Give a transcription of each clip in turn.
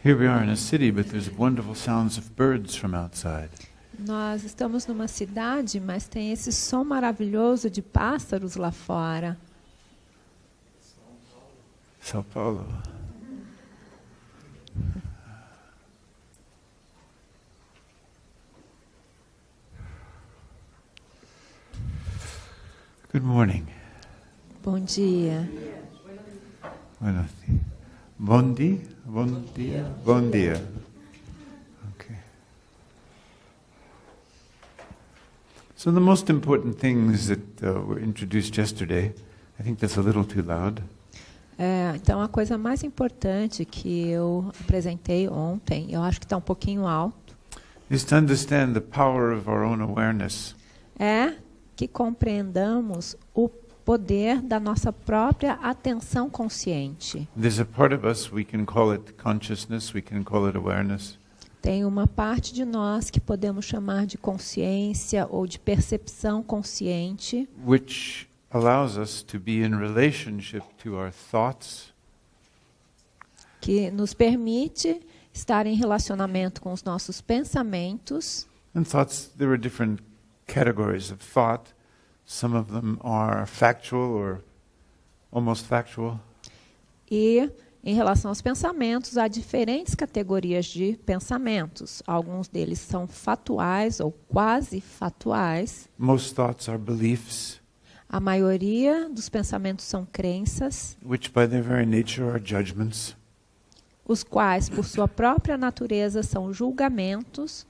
Here we are in a city, but there's wonderful sounds of birds from outside. Nós estamos numa cidade, mas tem esse som maravilhoso de pássaros lá fora. São Paulo. Good morning. Bom dia. Buenos dias. Bom dia. Bom dia. Bom dia. Okay. So the most important things that were introduced yesterday, I think that's a little too loud. Então, a coisa mais importante que eu apresentei ontem, eu acho que está um pouquinho alto, Is to understand the power of our own awareness. é que compreendamos o poder da nossa própria atenção consciente. There's a part of us, we can call it consciousness, we can call it awareness. Tem uma parte de nós que podemos chamar de consciência ou de percepção consciente, Which allows us to be in relationship to our thoughts, que nos permite estar em relacionamento com os nossos pensamentos. and thoughts, there are different categories of thought. Some of them are factual or almost factual. E, em relação aos pensamentos, há diferentes categorias de pensamentos. Alguns deles são fatuais ou quase fatuais. Most thoughts are beliefs, A maioria dos pensamentos são crenças, which by their very nature are judgments. os quais, por sua própria natureza, são julgamentos.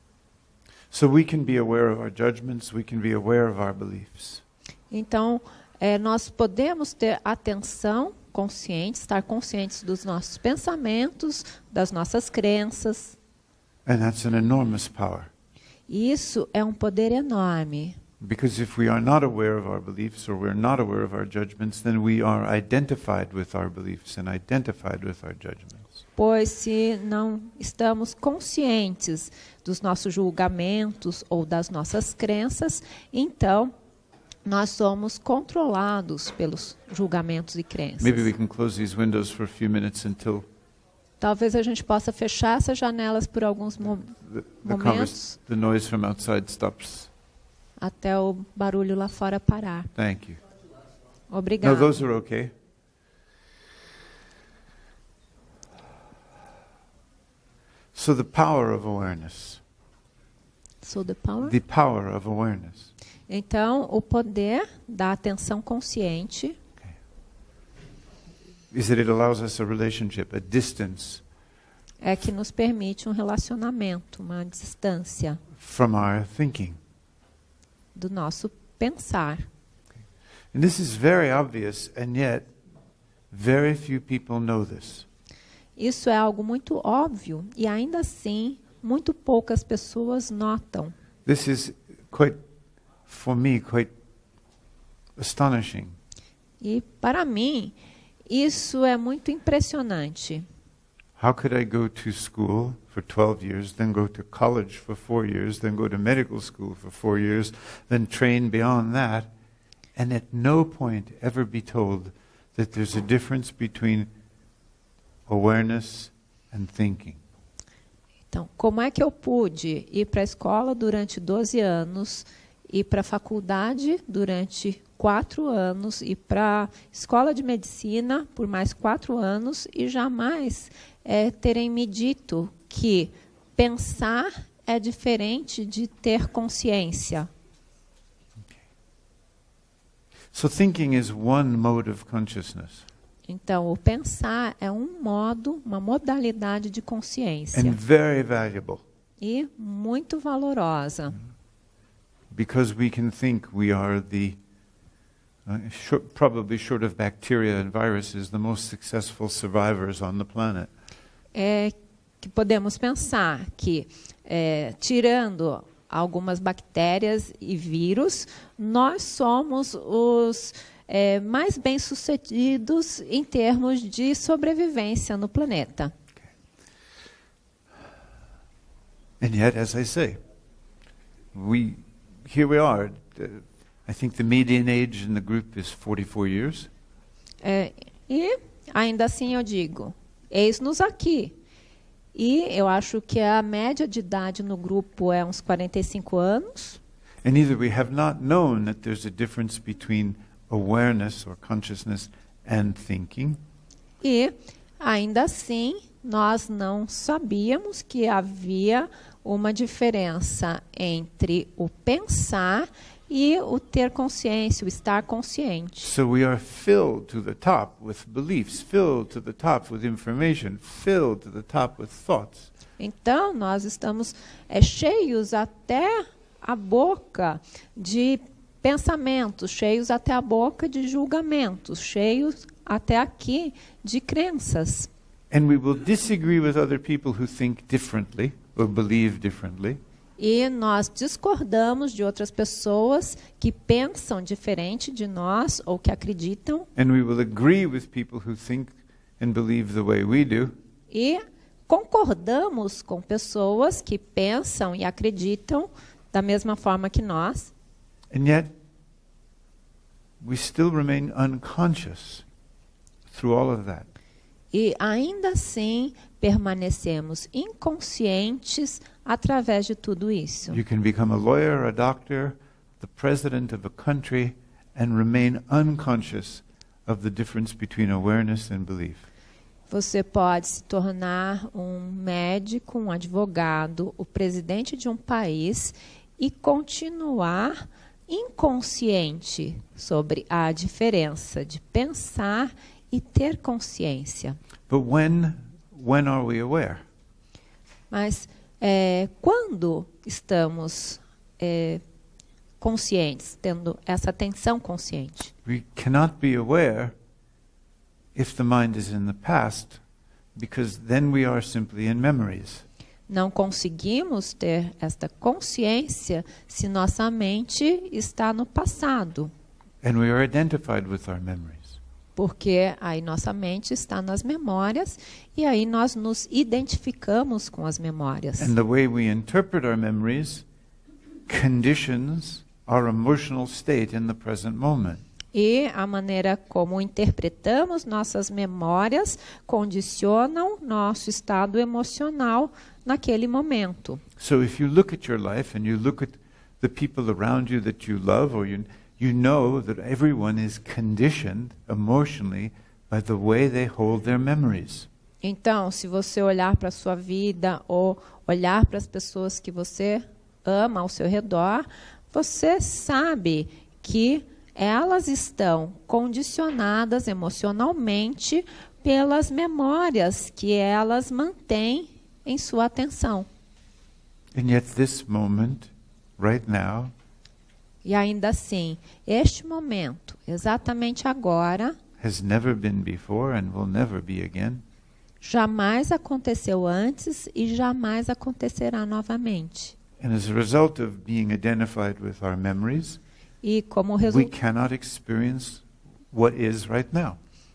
So we can be aware of our judgments, we can be aware of our beliefs. Então, nós podemos ter atenção consciente, estar conscientes dos nossos pensamentos, das nossas crenças. And that's an enormous power. E isso é um poder enorme. Because if we are not aware of our beliefs or we're not aware of our judgments, then we are identified with our beliefs and identified with our judgments. Pois se não estamos conscientes dos nossos julgamentos ou das nossas crenças, então nós somos controlados pelos julgamentos e crenças. Maybe we can close these windows for a few minutes until Talvez a gente possa fechar essas janelas por alguns momentos, the noise from outside stops. até o barulho lá fora parar. Thank you. No, Obrigada. those are okay. So the power of awareness. So the power? The power of awareness. Então, o poder da atenção consciente Is that it allows us a relationship, a distance é que nos permite um relacionamento, uma distância from our thinking. do nosso pensar. And this is very obvious, and yet very few people know this. Isso é algo muito óbvio e ainda assim muito poucas pessoas notam. This is quite, for me, quite astonishing. E para mim isso é muito impressionante. How could I go to school for 12 years, then go to college for 4 years, then go to medical school for 4 years, then train beyond that, and at no point ever be told that there's a difference between awareness and thinking? Então, como é que eu pude ir para a escola durante 12 anos, ir para a faculdade durante 4 anos, ir para a escola de medicina por mais 4 anos e jamais terem me dito que pensar é diferente de ter consciência? So thinking is one mode of consciousness. Então, o pensar é um modo, uma modalidade de consciência. And very valuable. E muito valorosa. Because we can think we are the, probably short of bacteria and viruses, the most successful survivors on the planet. É que podemos pensar que, tirando algumas bactérias e vírus, nós somos os mais bem-sucedidos em termos de sobrevivência no planeta. And yet, as I say, here we are. I think the median age in the group is 44 years. E ainda assim eu digo, eis-nos aqui. E eu acho que a média de idade no grupo é uns 45 anos. And either we have not known that there's a difference between awareness or consciousness and thinking, E, ainda assim, nós não sabíamos que havia uma diferença entre o pensar e o ter consciência, o estar consciente. so we are filled to the top with beliefs, filled to the top with information, filled to the top with thoughts. Então, nós estamos cheios até a boca de pensamentos, cheios até a boca de julgamentos, cheios até aqui de crenças. And we will disagree with other people who think differently or believe differently. E nós discordamos de outras pessoas que pensam diferente de nós ou que acreditam. And we will agree with people who think and believe the way we do. E concordamos com pessoas que pensam e acreditam da mesma forma que nós. And yet, we still remain unconscious through all of that. E ainda assim permanecemos inconscientes através de tudo isso. You can become a lawyer, a doctor, the president of a country, and remain unconscious of the difference between awareness and belief. Você pode se tornar um médico, um advogado, o presidente de um país e continuar inconsciente sobre a diferença de pensar e ter consciência. But when are we aware? Mas quando estamos conscientes, tendo essa atenção consciente? We cannot be aware if the mind is in the past, because then we are simply in memories. Não conseguimos ter esta consciência se nossa mente está no passado, And we are identified with our memories. porque aí nossa mente está nas memórias e aí nós nos identificamos com as memórias. And the way we interpret our memories conditions our emotional state in the present moment. E a maneira como interpretamos nossas memórias condicionam nosso estado emocional naquele momento. So if you look at your life and you look at the people around you that you love, or you know that everyone is conditioned emotionally by the way they hold their memories. Então, se você olhar para a sua vida ou olhar para as pessoas que você ama ao seu redor, você sabe que elas estão condicionadas emocionalmente pelas memórias que elas mantêm em sua atenção. And yet this moment, right now, E ainda assim, este momento, exatamente agora, has never been before and will never be again. jamais aconteceu antes e jamais acontecerá novamente. And as a result of being identified with our memories, E como, we cannot experience what is right now.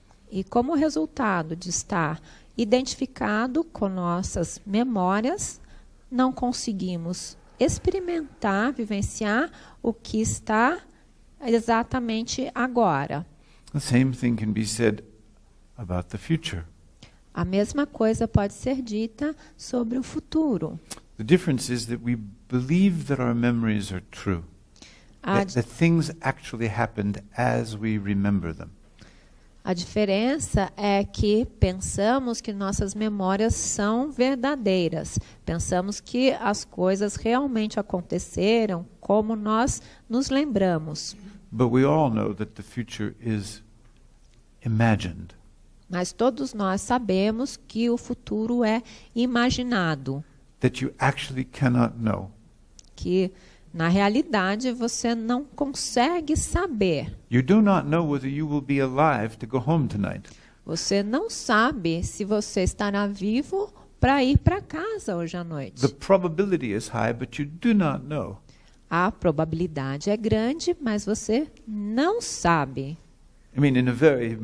resultado de estar identificado com nossas memórias, não conseguimos experimentar, vivenciar o que está exatamente agora. The same thing can be said about the future. A mesma coisa pode ser dita sobre o futuro. The difference is that we believe that our memories are true. That things actually happened as we remember them. A diferença é que pensamos que nossas memórias são verdadeiras. Pensamos que as coisas realmente aconteceram como nós nos lembramos. But we all know that the future is imagined. Mas todos nós sabemos que o futuro é imaginado. That you actually cannot know. Que, na realidade, você não consegue saber. You do not know whether you will be alive to go home tonight. Você não sabe se você estará vivo para ir para casa hoje à noite. The probability is high, but you do not know. A probabilidade é grande, mas você não sabe. I mean, in a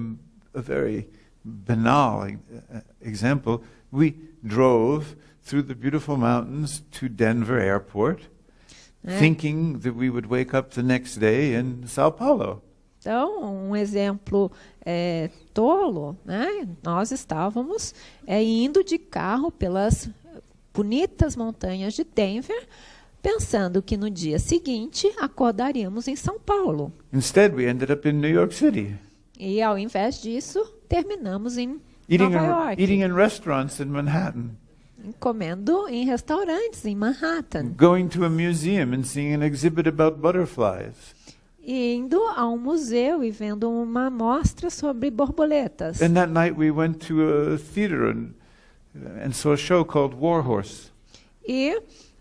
very banal example, we drove through the beautiful mountains to Denver Airport, thinking that we would wake up the next day in Sao Paulo. Então, um exemplo tolo, né? Nós estávamos indo de carro pelas bonitas montanhas de Denver, pensando que no dia seguinte acordaríamos em São Paulo. Instead, we ended up in New York City, E, ao invés disso, terminamos em eating Nova York, in restaurants in Manhattan, comendo em restaurantes em Manhattan, going to a museum and seeing an exhibit about butterflies. e indo a um museu e vendo uma mostra sobre borboletas. And that night we went to a theater and saw a show called War Horse. E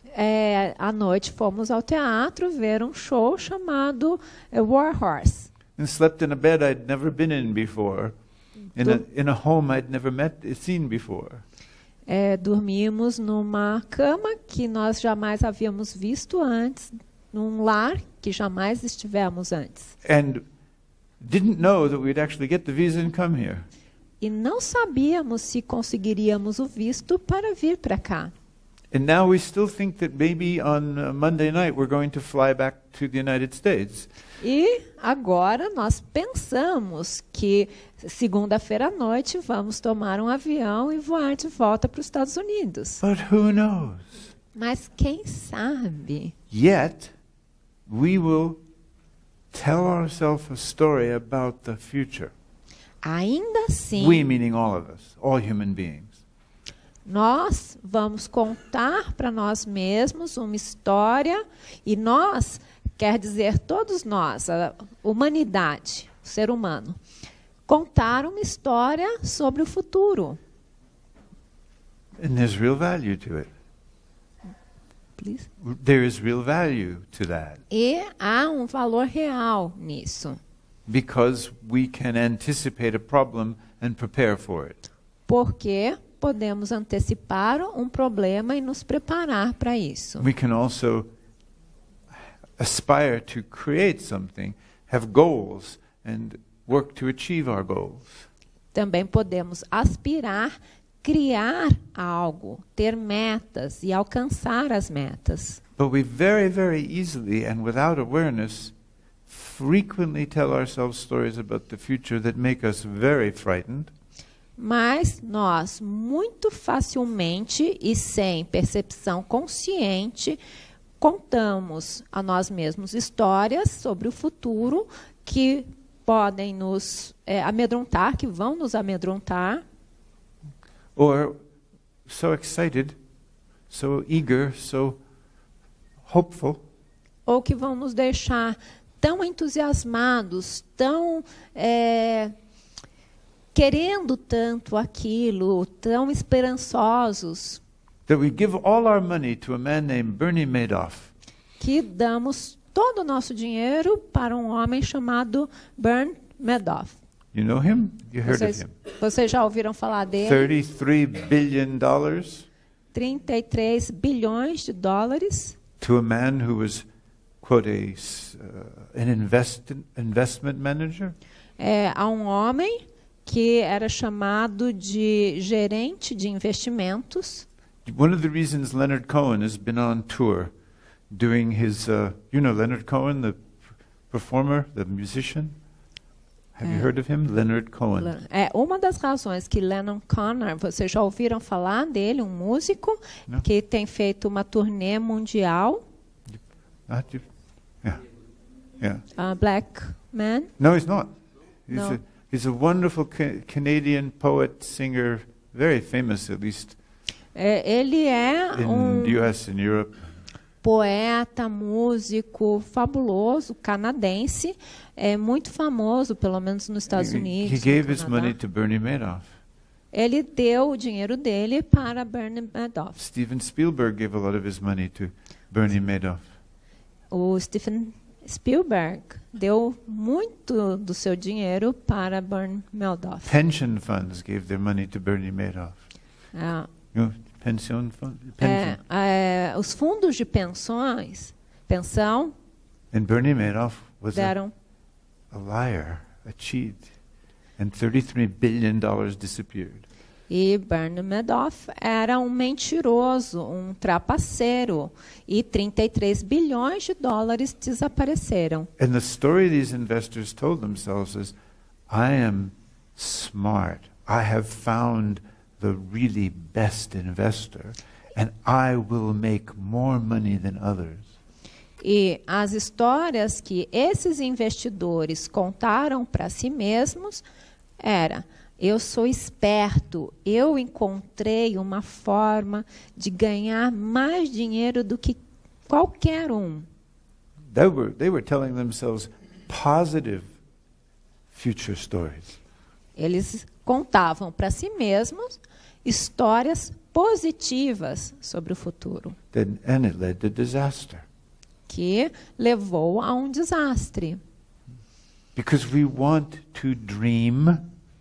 à noite fomos ao teatro ver um show chamado War Horse. And slept in a bed I'd never been in before, in a home I'd never seen before. Dormimos numa cama que nós jamais havíamos visto antes, num lar que jamais estivemos antes. And didn't know that we'd actually get the visa and come here. E não sabíamos se conseguiríamos o visto para vir para cá. And now we still think that maybe on Monday night we're going to fly back to the United States. E agora nós pensamos que segunda-feira à noite vamos tomar um avião e voar de volta para os Estados Unidos. But who knows? Mas quem sabe? Yet, we will tell ourselves a story about the future. Ainda assim, We meaning all of us, all human beings. nós vamos contar para nós mesmos uma história, e nós quer dizer todos nós, a humanidade, o ser humano, contar uma história sobre o futuro. And there's real value to it. Please. There is real value to that. E há um valor real nisso. Because we can anticipate a problem and prepare for it. Porque podemos antecipar um problema e nos preparar para isso. We can also aspire to create something, have goals, and work to achieve our goals. Também podemos aspirar, criar algo, ter metas e alcançar as metas. But we very, very easily and without awareness frequently tell ourselves stories about the future that make us very frightened. Mas nós, muito facilmente e sem percepção consciente, contamos a nós mesmos histórias sobre o futuro que podem nos amedrontar, que vão nos amedrontar. Or so excited, so eager, so hopeful, Ou que vão nos deixar tão entusiasmados, tão querendo tanto aquilo, tão esperançosos, that we give all our money to a man named Bernie Madoff. que damos todo o nosso dinheiro para um homem chamado Bernie Madoff. You know him? You heard of him? Vocês já ouviram falar dele? $33 billion 33 bilhões de dólares to a man who was, quote, an investment manager. A um homem que era chamado de gerente de investimentos. One of the reasons Leonard Cohen has been on tour doing his, Leonard Cohen, the performer, the musician? Have you heard of him? Leonard Cohen. Uma das razões que Lennon Connor, vocês já ouviram falar dele, um músico que tem feito uma turnê mundial. Black man? No, he's not. No. He's a wonderful Canadian poet, singer, very famous at least Ele é in the US and Europe. Poeta, músico fabuloso, canadense, muito famoso, pelo menos nos Estados Unidos. He gave his money to Bernie Madoff. Ele deu o dinheiro dele para Bernie Madoff. Steven Spielberg gave a lot of his money to Bernie Madoff. O Steven Spielberg deu muito do seu dinheiro para Bernie Madoff. Pension funds gave their money to Bernie Madoff. Pension fund? Os fundos de pensão, and Bernie Madoff was deram a liar, a cheat, and $33 billion disappeared. E Bernie Madoff era um mentiroso, um trapaceiro. E 33 bilhões de dólares desapareceram. And the story these investors told themselves is, I am smart. I have found the really best investor, and I will make more money than others. E as histórias que esses investidores contaram para si mesmos era: eu sou esperto, eu encontrei uma forma de ganhar mais dinheiro do que qualquer um. They were telling themselves positive future stories. Eles contavam para si mesmos histórias positivas sobre o futuro, And it led to disaster. que levou a um desastre. Because we want to dream,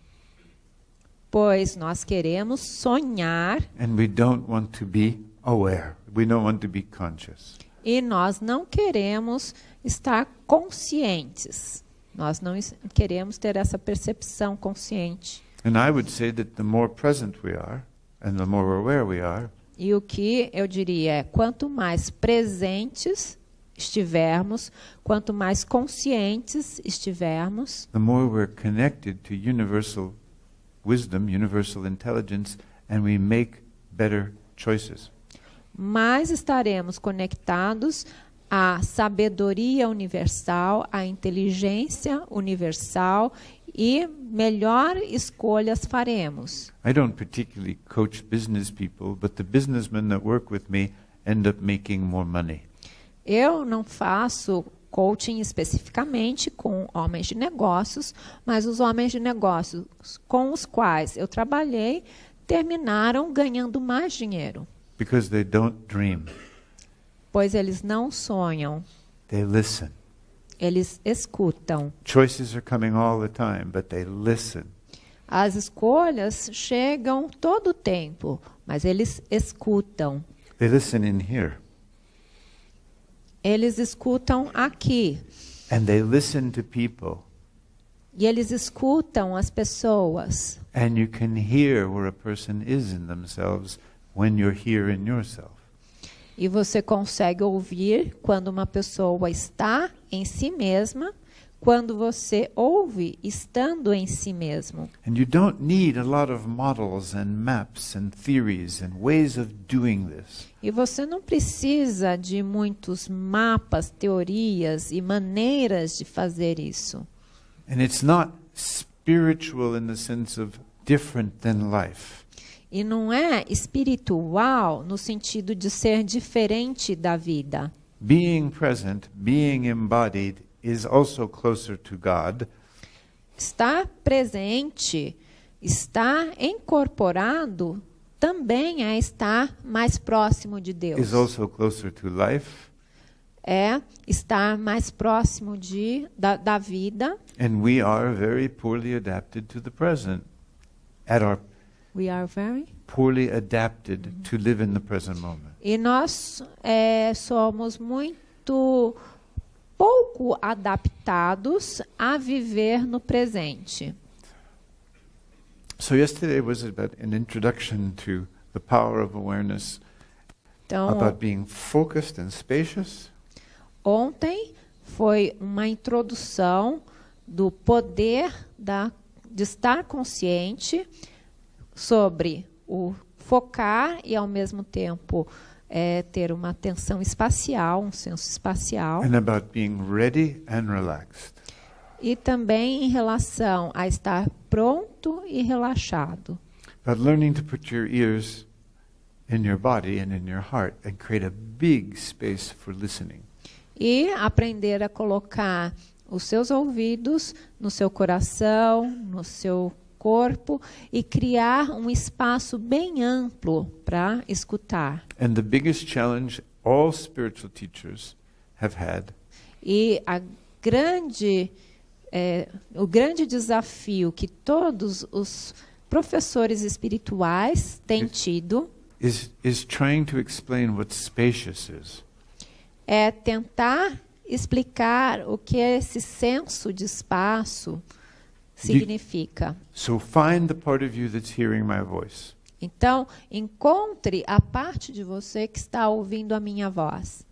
Pois nós queremos sonhar and we don't want to be aware. We don't want to be conscious. e nós não queremos estar conscientes. Nós não queremos ter essa percepção consciente. And I would say that the more present we are, and the more aware we are, E o que eu diria é, quanto mais presentes estivermos, quanto mais conscientes estivermos, the more we're connected to universal wisdom, universal intelligence, and we make better choices. mais estaremos conectados à sabedoria universal, à inteligência universal e melhor escolhas faremos. I don't particularly coach business people, but the businessmen that work with me end up making more money. Eu não faço coaching especificamente com homens de negócios, mas os homens de negócios com os quais eu trabalhei terminaram ganhando mais dinheiro, Because they don't dream, pois eles não sonham, they listen. eles escutam. Choices are coming all the time, but they listen. As escolhas chegam todo o tempo, mas eles escutam. They listen in here, Eles escutam aqui. and they listen to people, E eles escutam as pessoas. and you can hear where a person is in themselves when you're here in yourself. E você consegue ouvir quando uma pessoa está em si mesma, quando você ouve estando em si mesmo. And you don't need a lot of models and maps and theories and ways of doing this. E você não precisa de muitos mapas, teorias e maneiras de fazer isso. And it's not spiritual in the sense of different than life. E não é espiritual no sentido de ser diferente da vida. Being present, being embodied is also closer to God, Estar presente, estar incorporado, também é estar mais próximo de Deus. is also closer to life, É estar mais próximo da vida. and we are very poorly adapted to the present. We are very... Poorly adapted to live in the present moment. E nós somos muito pouco adaptados a viver no presente. So yesterday was about an introduction to the power of awareness, Então, about being focused and spacious, ontem foi uma introdução do poder de estar consciente sobre o focar e, ao mesmo tempo, ter uma atenção espacial, um senso espacial. and about being ready and relaxed. E também em relação a estar pronto e relaxado. About learning to put your ears in your body and in your heart and create a big space for listening. E aprender a colocar os seus ouvidos no seu coração, no seu corpo e criar um espaço bem amplo para escutar. And the biggest challenge all spiritual teachers have had E o grande desafio que todos os professores espirituais têm tido is trying to explain what spacious is. é tentar explicar o que é esse senso de espaço significa. So find the part of you that's hearing my voice. Então, encontre a parte de você que está ouvindo a minha voz.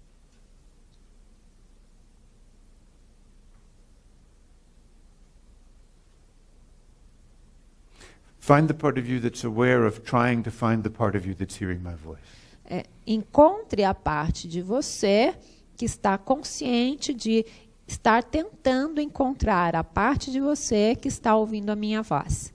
Find the part of you that's aware of trying to find the part of you that's hearing my voice. Encontre a parte de você que está consciente de estar tentando encontrar a parte de você que está ouvindo a minha voz.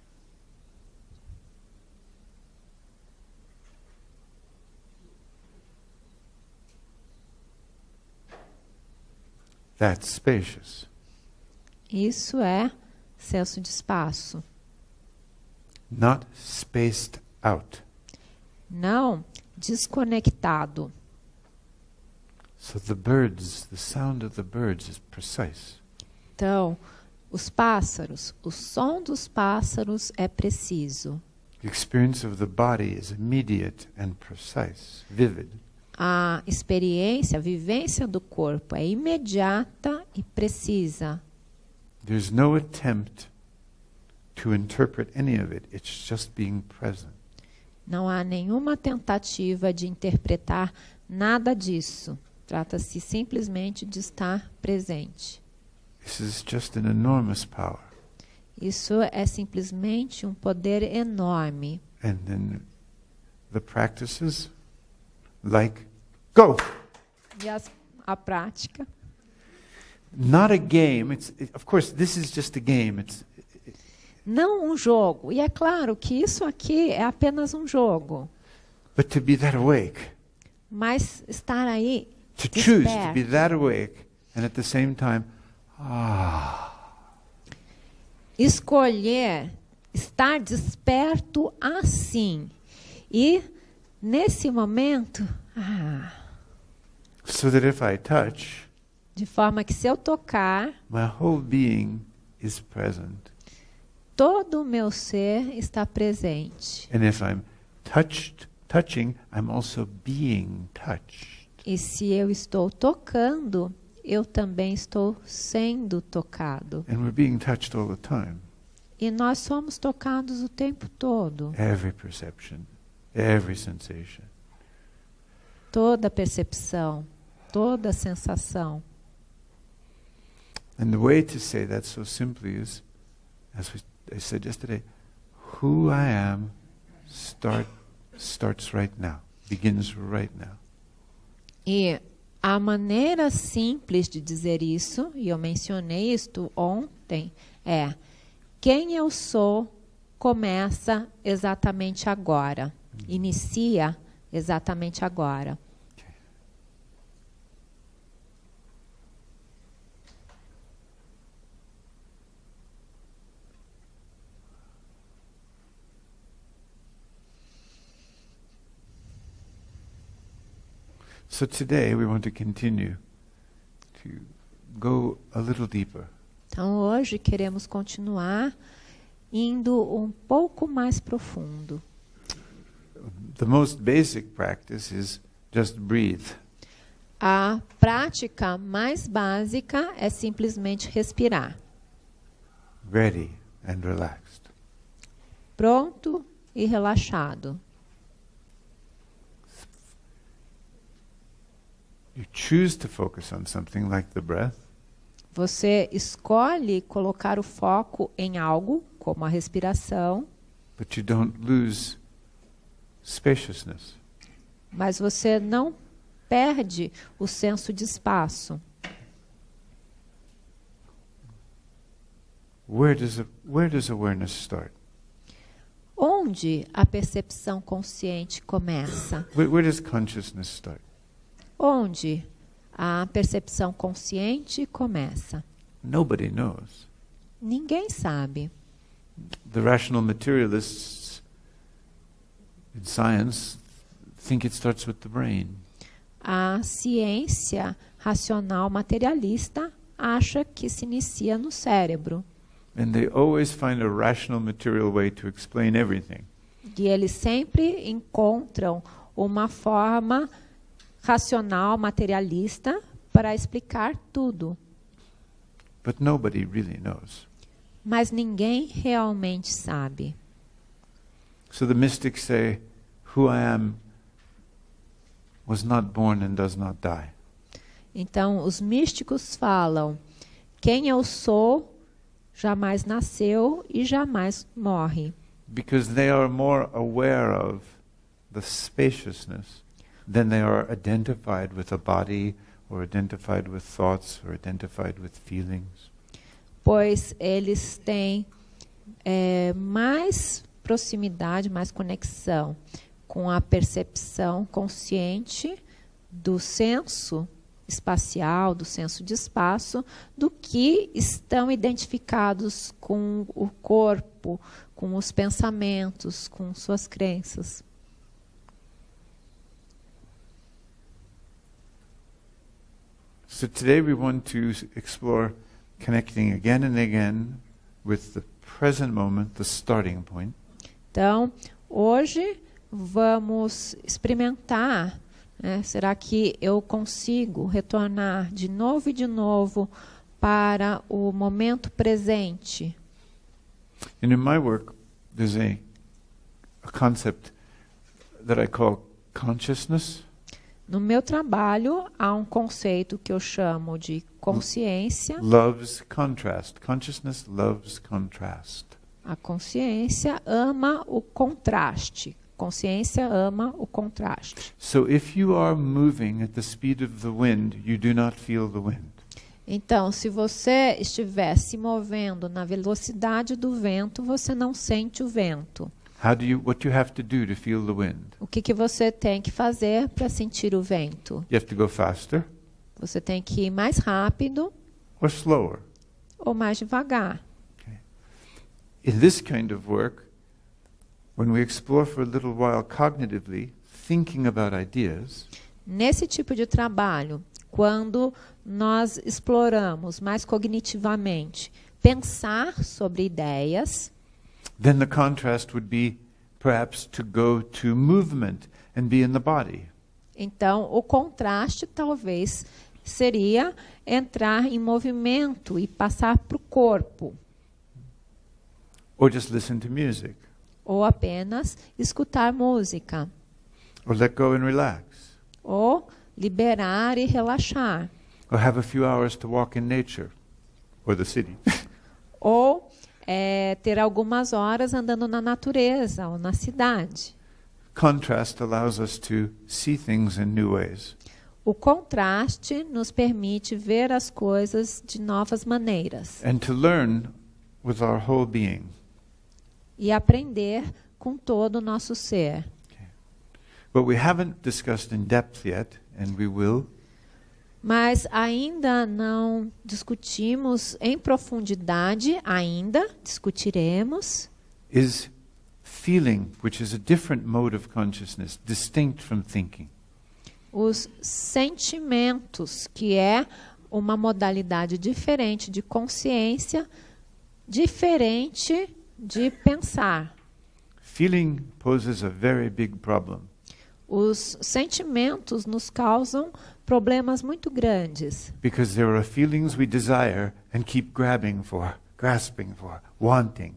That's spacious. Isso é senso de espaço. Not spaced out. Não desconectado. So the birds, the sound of the birds is precise. Então, os pássaros, o som dos pássaros é preciso. The experience of the body is immediate and precise, vivid. A experiência, a vivência do corpo é imediata e precisa. There's no attempt to interpret any of it. It's just being present. Não há nenhuma tentativa de interpretar nada disso. Trata-se simplesmente de estar presente. This is just an enormous power. Isso é simplesmente um poder enorme. And then the practices, like, go! E a prática? Not a game. Of course, this is just a game. Não um jogo. E é claro que isso aqui é apenas um jogo. But to be that awake. Mas estar aí, To choose to desperto. be that awake and at the same time, Escolher estar desperto assim. E, nesse momento, so that if I touch, de forma que se eu tocar, my whole being is present. todo o meu ser está presente. And if I'm touching, I'm also being touched. E se eu estou tocando, eu também estou sendo tocado. And we're being touched all the time. E nós somos tocados o tempo todo. Every perception, every sensation. Toda percepção, toda sensação. And the way to say that so simply is, as I said yesterday, who I am starts right now, begins right now. E a maneira simples de dizer isso, e eu mencionei isto ontem, é: quem eu sou começa exatamente agora, inicia exatamente agora. So today we want to continue to go a little deeper. Então hoje queremos continuar indo um pouco mais profundo. The most basic practice is just breathe. A prática mais básica é simplesmente respirar. Ready and relaxed. Pronto e relaxado. You choose to focus on something like the breath. Você escolhe colocar o foco em algo, como a respiração, But you don't lose spaciousness. mas você não perde o senso de espaço. Where does awareness start? Onde a percepção consciente começa? Where does consciousness start? Onde a percepção consciente começa? Nobody knows. Ninguém sabe. The rational materialists in science think it starts with the brain. A ciência racional materialista acha que se inicia no cérebro. And they always find a rational material way to explain everything. E eles sempre encontram uma forma racional materialista para explicar tudo. But nobody really knows. mas ninguém realmente sabe. So the mystics say, who I am was not born and does not die. Então, os místicos falam, quem eu sou jamais nasceu e jamais morre. Because they are more aware of the spaciousness than they are identified with a body or identified with thoughts or identified with feelings. Pois eles têm mais proximidade, mais conexão com a percepção consciente do senso espacial, do senso de espaço, do que estão identificados com o corpo, com os pensamentos, com suas crenças. So today we want to explore connecting again and again with the present moment, the starting point. Então, hoje vamos experimentar, né? Será que eu consigo retornar de novo e de novo para o momento presente? And in my work, there's a concept that I call consciousness. No meu trabalho, há um conceito que eu chamo de consciência. Loves contrast. Consciousness loves contrast. A consciência ama o contraste. Consciência ama o contraste. So if you are moving at the speed of the wind, you do not feel the wind. Então, se você estiver se movendo na velocidade do vento, você não sente o vento. What you have to do to feel the wind? O que você tem que fazer para sentir o vento? You have to go faster Você tem que ir mais rápido or slower. ou mais devagar. Okay. In this kind of work, when we explore for a little while cognitively, thinking about ideas, Nesse tipo de trabalho, quando nós exploramos mais cognitivamente, pensar sobre ideias, then the contrast would be perhaps to go to movement and be in the body. então o contraste talvez seria entrar em movimento e passar para o corpo, Or just listen to music. ou apenas escutar música, Or let go and relax. ou liberar e relaxar, Or have a few hours to walk in nature. Or the city. ou ter algumas horas andando na natureza ou na cidade. Contrast allows us to see things in new ways. O contraste nos permite ver as coisas de novas maneiras And to learn with our whole being. e aprender com todo o nosso ser. But we haven't discussed in depth yet, and we will, Mas ainda não discutimos em profundidade, ainda discutiremos, is feeling, which is a different mode of consciousness, distinct from thinking. os sentimentos, que é uma modalidade diferente de consciência, diferente de pensar. Feeling poses a very big problem. Os sentimentos nos causam problemas muito grandes, Because there are feelings we desire and keep grabbing for, grasping for, wanting.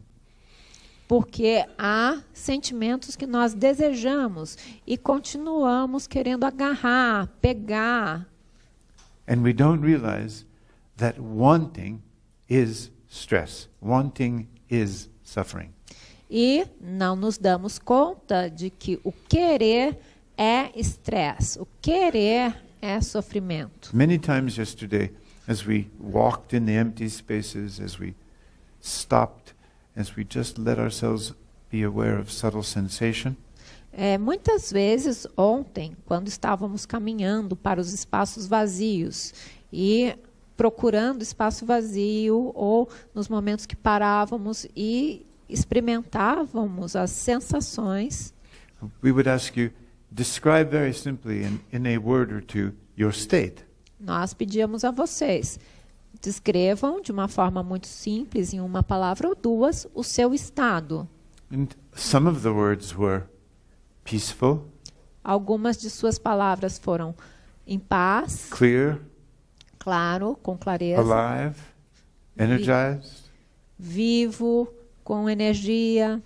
porque há sentimentos que nós desejamos e continuamos querendo agarrar, pegar, And we don't realize that wanting is stress. Wanting is suffering. e não nos damos conta de que o querer é estresse, o querer é sofrimento. Many times yesterday, as we walked in the empty spaces, as we stopped, as we just let ourselves be aware of subtle sensation, Muitas vezes ontem, quando estávamos caminhando para os espaços vazios e procurando espaço vazio, ou nos momentos que parávamos e experimentávamos as sensações, we would ask you, describe very simply in a word or two your state. nós pedíamos a vocês, descrevam de uma forma muito simples, em uma palavra ou duas, o seu estado. And some of the words were peaceful, Algumas de suas palavras foram em paz, clear, claro, com clareza, alive, energized, vivo, com energia.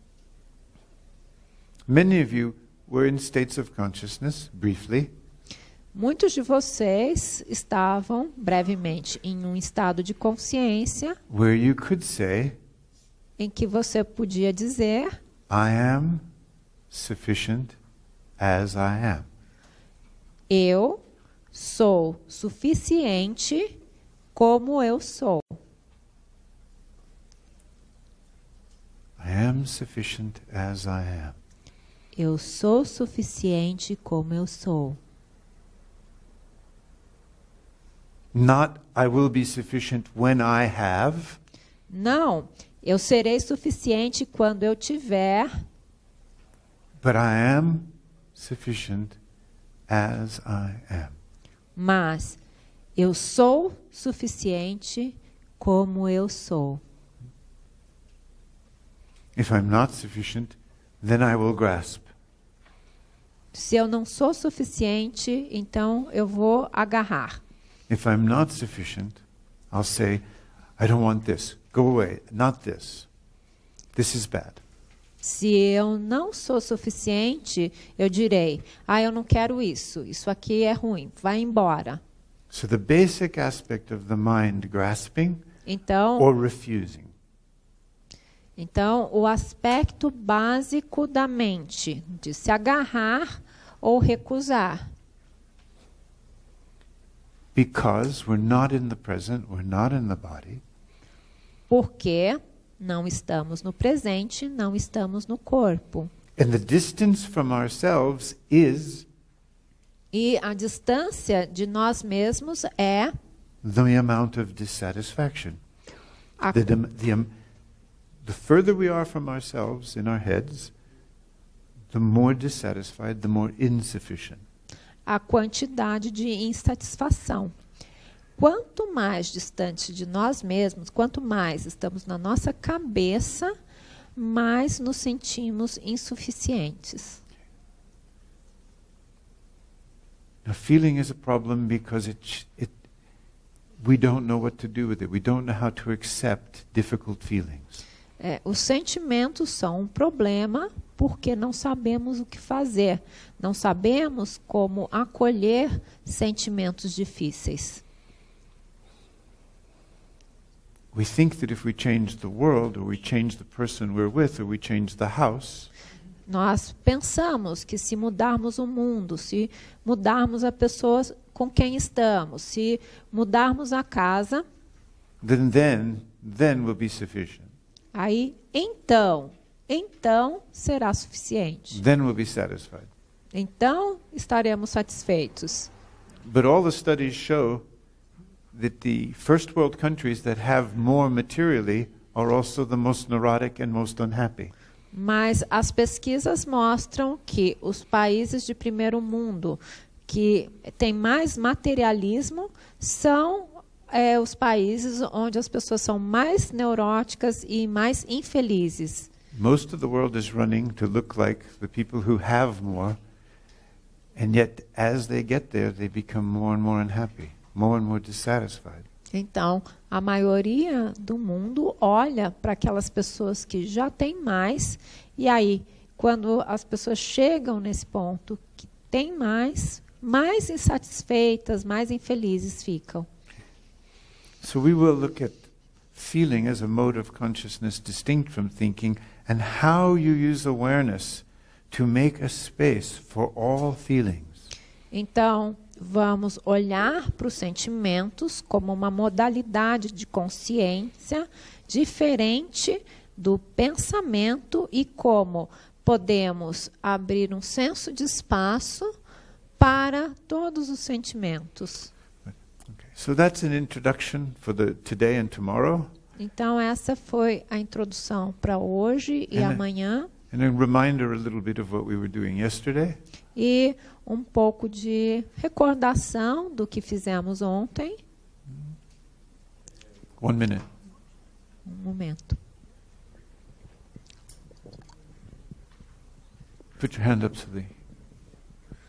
Many of you were in states of consciousness, briefly, Muitos de vocês estavam brevemente em um estado de consciência where you could say, em que você podia dizer: I am sufficient as I am. eu sou suficiente como eu sou. I am sufficient as I am. Eu sou suficiente como eu sou. Not, I will be sufficient when I have, Não, eu serei suficiente quando eu tiver, but I am sufficient as I am. mas eu sou suficiente como eu sou. If I'm not sufficient, then I will grasp. Se eu não sou suficiente, então eu vou agarrar. If I'm not sufficient, I'll say, I don't want this. Go away. Not this. This is bad. Se eu não sou suficiente, eu direi: eu não quero isso. Isso aqui é ruim. Vai embora. So the basic aspect of the mind grasping Então, or refusing. Então, o aspecto básico da mente, de se agarrar ou recusar. Because we're not in the present, we're not in the body, Porque não estamos no presente, não estamos no corpo. and the distance from ourselves is E a distância de nós mesmos é the amount of dissatisfaction. a, The further we are from ourselves in our heads, the more dissatisfied, the more insufficient. a quantidade de insatisfação. Quanto mais distante de nós mesmos, quanto mais estamos na nossa cabeça, mais nos sentimos insuficientes. Now, feeling is a problem because we don't know what to do with it. We don't know how to accept difficult feelings. Os sentimentos são um problema porque não sabemos o que fazer. Não sabemos como acolher sentimentos difíceis. We think that if we change the world, or we change the person we're with, or we change the house, Nós pensamos que se mudarmos o mundo, se mudarmos a pessoas com quem estamos, se mudarmos a casa, then we'll be sufficient. aí então será suficiente. Then we'll be satisfied. Então estaremos satisfeitos. But all the studies show that the first world countries that have more materially are also the most neurotic and most unhappy. Mas as pesquisas mostram que os países de primeiro mundo que têm mais materialismo são os países onde as pessoas são mais neuróticas e mais infelizes. Most of the world is running to look like the people who have more, and yet as they get there, they become more and more unhappy, more and more dissatisfied. Então, a maioria do mundo olha para aquelas pessoas que já têm mais, e aí, quando as pessoas chegam nesse ponto que têm mais insatisfeitas, mais infelizes ficam. So we will look at feeling as a mode of consciousness distinct from thinking, and how you use awareness to make a space for all feelings. Então, vamos olhar para os sentimentos como uma modalidade de consciência diferente do pensamento e como podemos abrir um senso de espaço para todos os sentimentos. Okay. So that's an introduction for the today and tomorrow, Então, essa foi a introdução para hoje e amanhã. and a reminder a little bit of what we were doing yesterday. E um pouco de recordação do que fizemos ontem. 1 minute. Um momento. Put your hand up, Sally.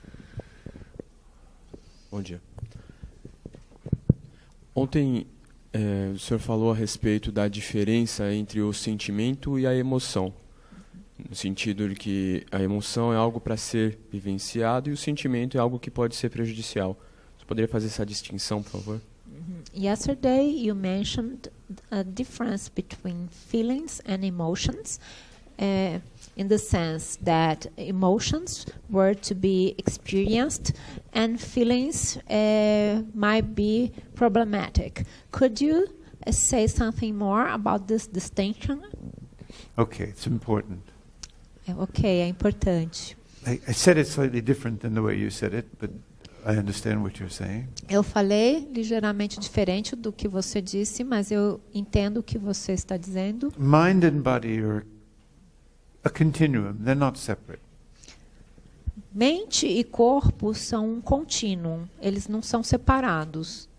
Bom dia. Ontem O senhor falou a respeito da diferença entre o sentimento e a emoção, no sentido de que a emoção é algo para ser vivenciado e o sentimento é algo que pode ser prejudicial. Você poderia fazer essa distinção, por favor? Yesterday you mentioned a difference between feelings and emotions, in the sense that emotions were to be experienced and feelings might be problematic. Could you say something more about this distinction? Okay, it's important. Ok, é importante. I said it slightly different than the way you said it, but I understand what you're saying. Eu falei ligeiramente diferente do que você disse, mas eu entendo o que você está dizendo. Mind and body are a continuum. They're not separate. Mente e corpo são um contínuo. Eles não são separados.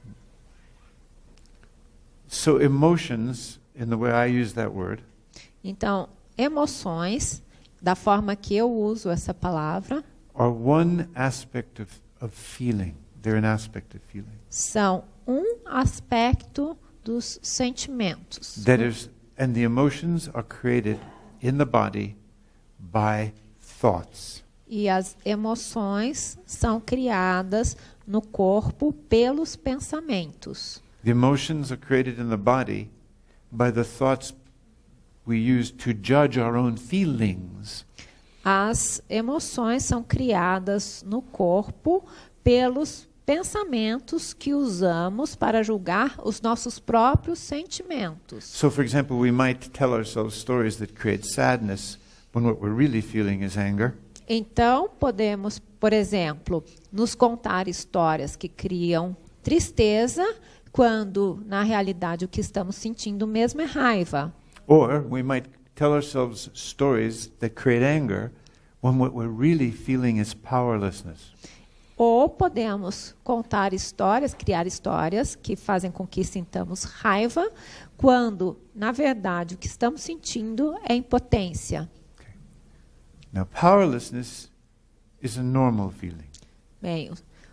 So emotions, in the way I use that word, Então, emoções, da forma que eu uso essa palavra, are one aspect of feeling. They're an aspect of feeling. são um aspecto dos sentimentos. That is, and the emotions are created in the body by thoughts. E as emoções são criadas no corpo pelos pensamentos. The emotions are created in the body by the thoughts we use to judge our own feelings. As emoções são criadas no corpo pelos pensamentos que usamos para julgar os nossos próprios sentimentos. So, for example, we might tell ourselves stories that create sadness when what we're really feeling is anger. Então, podemos, por exemplo, nos contar histórias que criam tristeza, quando, na realidade, o que estamos sentindo mesmo é raiva. Or we might tell ourselves stories that create anger when what we're really feeling is powerlessness. Ou podemos contar histórias, criar histórias que fazem com que sintamos raiva, quando, na verdade, o que estamos sentindo é impotência. Okay. Now, powerlessness is a normal feeling. Bem,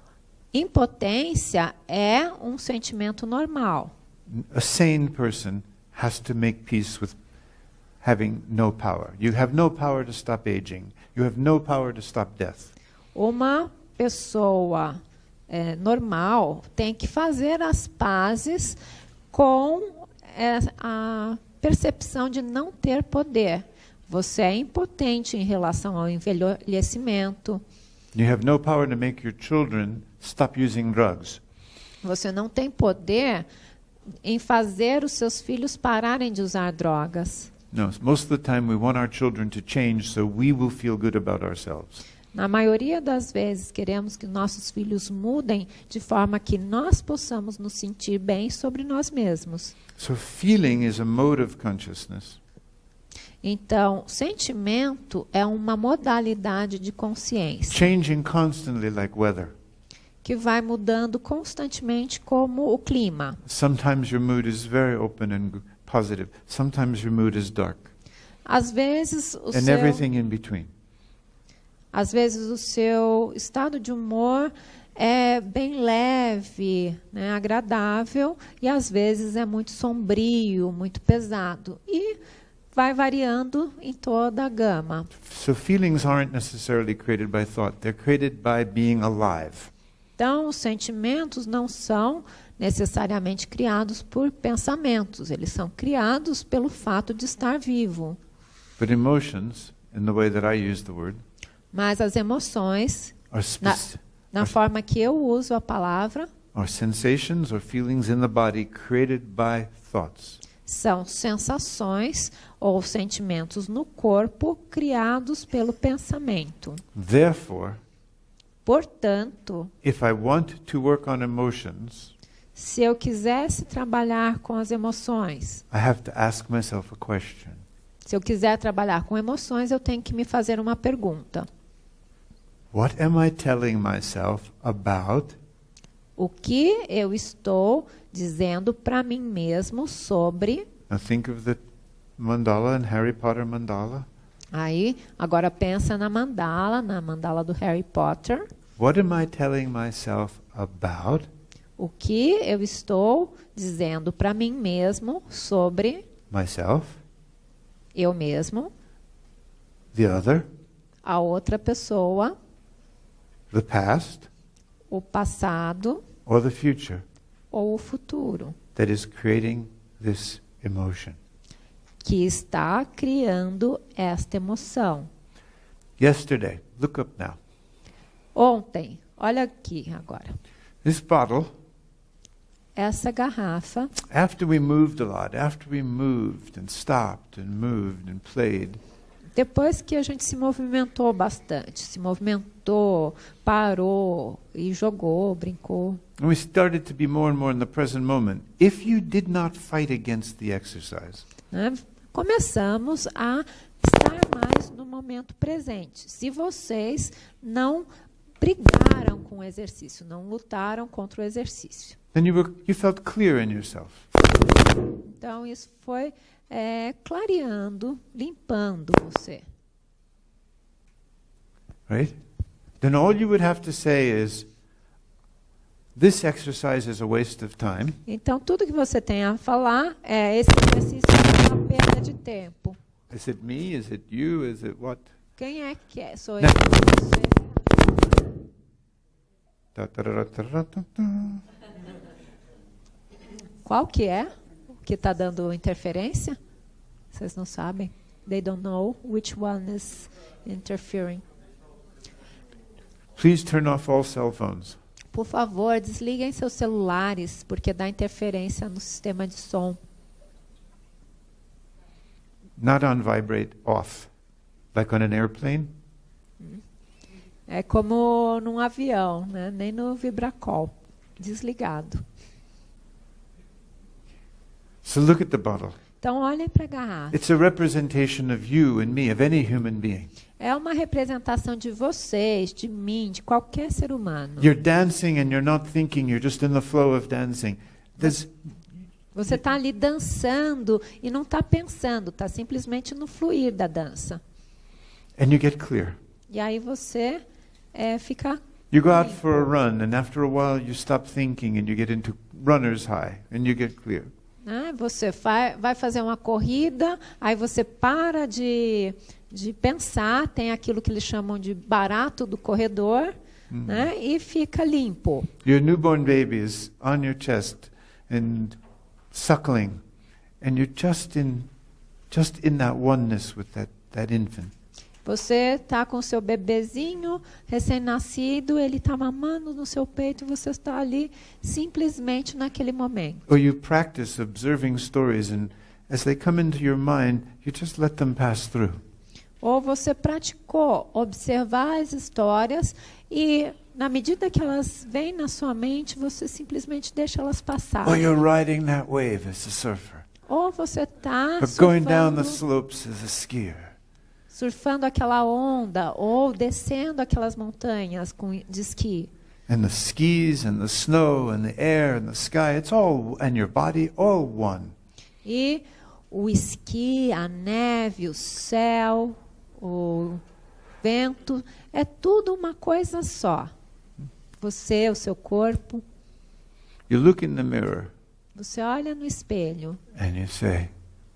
impotência é um sentimento normal. A sane person has to make peace with having no power. You have no power to stop aging. You have no power to stop death. Uma pessoa normal tem que fazer as pazes com a percepção de não ter poder. Você é impotente em relação ao envelhecimento. You have no power to make your children stop using drugs. Você não tem poder em fazer os seus filhos pararem de usar drogas. No, most of the time we want our children to change so we will feel good about ourselves. Na maioria das vezes, queremos que nossos filhos mudem de forma que nós possamos nos sentir bem sobre nós mesmos. So feeling is a mode of consciousness. Então, sentimento é uma modalidade de consciência Changing constantly like weather. que vai mudando constantemente como o clima. Sometimes your mood is very open and positive. Sometimes your mood is dark. Às vezes And everything in between. Às vezes o seu estado de humor é bem leve, né, agradável, e às vezes é muito sombrio, muito pesado. E vai variando em toda a gama. So feelings aren't necessarily created by thought. They're created by being alive. Então, os sentimentos não são necessariamente criados por pensamentos. Eles são criados pelo fato de estar vivo. But emotions, in the way that I use the word, Mas as emoções, are, na forma que eu uso a palavra, are sensations or feelings in the body created by thoughts. são sensações ou sentimentos no corpo criados pelo pensamento. Therefore, Portanto, if I want to work on emotions, se eu quisesse trabalhar com as emoções, I have to ask myself a question. se eu quiser trabalhar com emoções, eu tenho que me fazer uma pergunta. What am I telling myself about O que eu estou dizendo para mim mesmo sobre... Now think of the mandala and Harry Potter mandala. Aí, agora pensa na mandala do Harry Potter. What am I telling myself about O que eu estou dizendo para mim mesmo sobre myself, eu mesmo, the other, a outra pessoa, the past, o passado or the future ou o futuro, that is creating this emotion. que está criando esta emoção. Yesterday, look up now. Ontem, olha aqui agora. This bottle, Essa garrafa, after we moved a lot, after we moved and stopped and moved and played, depois que a gente se movimentou bastante, se movimentou, parou e jogou, brincou, and we started to be more and more in the present moment, if you did not fight against the exercise, né? Começamos a estar mais no momento presente. Se vocês não brigaram com o exercício, não lutaram contra o exercício. then you felt clear in yourself. Então, isso foi clareando, limpando você. Right? Then all you would have to say is, this exercise is a waste of time. Então, tudo que você tem a falar é esse exercício é uma perda de tempo. Is it me? Is it you? Is it what? Quem é que é? Sou eu, Não. você. Da, da, da, da, da, da, da. Qual que é o que está dando interferência? Vocês não sabem? They don't know which one is interfering. Please turn off all cell phones. Por favor, desliguem seus celulares, porque dá interferência no sistema de som. Not on vibrate, off. Like on an airplane. É como num avião, né? Nem no vibracol. Desligado. So look at the bottle. Então, olhem para a garrafa. It's a representation of you and me, of any human being. É uma representação de vocês, de mim, de qualquer ser humano. You're dancing and you're not thinking, you're just in the flow of dancing. Você está ali dançando e não está pensando, está simplesmente no fluir da dança. And you get clear. E aí você fica... You go out for a run and after a while you stop thinking and you get into runner's high and you get clear. Você vai fazer uma corrida, aí você para de pensar, tem aquilo que eles chamam de barato do corredor, né, e fica limpo. Your newborn baby is on your chest and suckling, and you're just in that oneness with that infant. Você está com o seu bebezinho recém-nascido, ele está mamando no seu peito, você está ali simplesmente naquele momento. Or you practice observing stories and as they come into your mind, you just let them pass through. Ou você praticou observar as histórias e, na medida que elas vêm na sua mente, você simplesmente deixa elas passar. Or you're riding that wave as a surfer. Ou você está Or going down the slopes as a skier. surfando aquela onda, ou descendo aquelas montanhas de esqui. And the skis and the snow and the air and the sky, it's all, and your body, all one. E o esqui, a neve, o céu, o vento, é tudo uma coisa só. Você, o seu corpo. You look in the mirror Você olha no espelho and you say,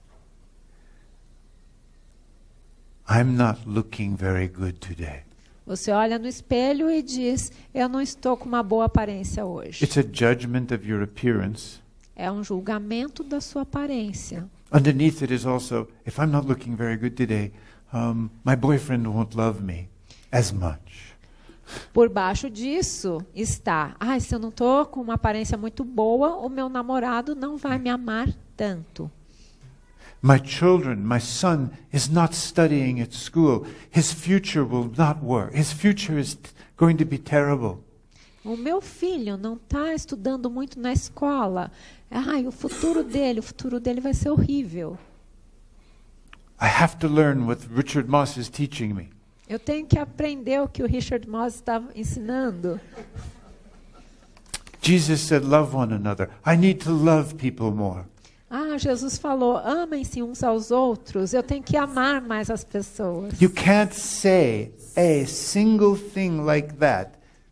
I'm not looking very good today. Você olha no espelho e diz, eu não estou com uma boa aparência hoje. It's a judgment of your appearance. É um julgamento da sua aparência. Underneath it is also, if I'm not looking very good today, my boyfriend won't love me as much. Por baixo disso está, se eu não estou com uma aparência muito boa, o meu namorado não vai me amar tanto. My children, my son is not studying at school. His future will not work. His future is going to be terrible. O meu filho não está estudando muito na escola. O futuro dele vai ser horrível. I have to learn what Richard Moss is teaching me. Eu tenho que aprender o que o Richard Moss está ensinando. Jesus said, love one another. I need to love people more. Jesus falou, amem-se uns aos outros. Eu tenho que amar mais as pessoas. You can't say a single thing like that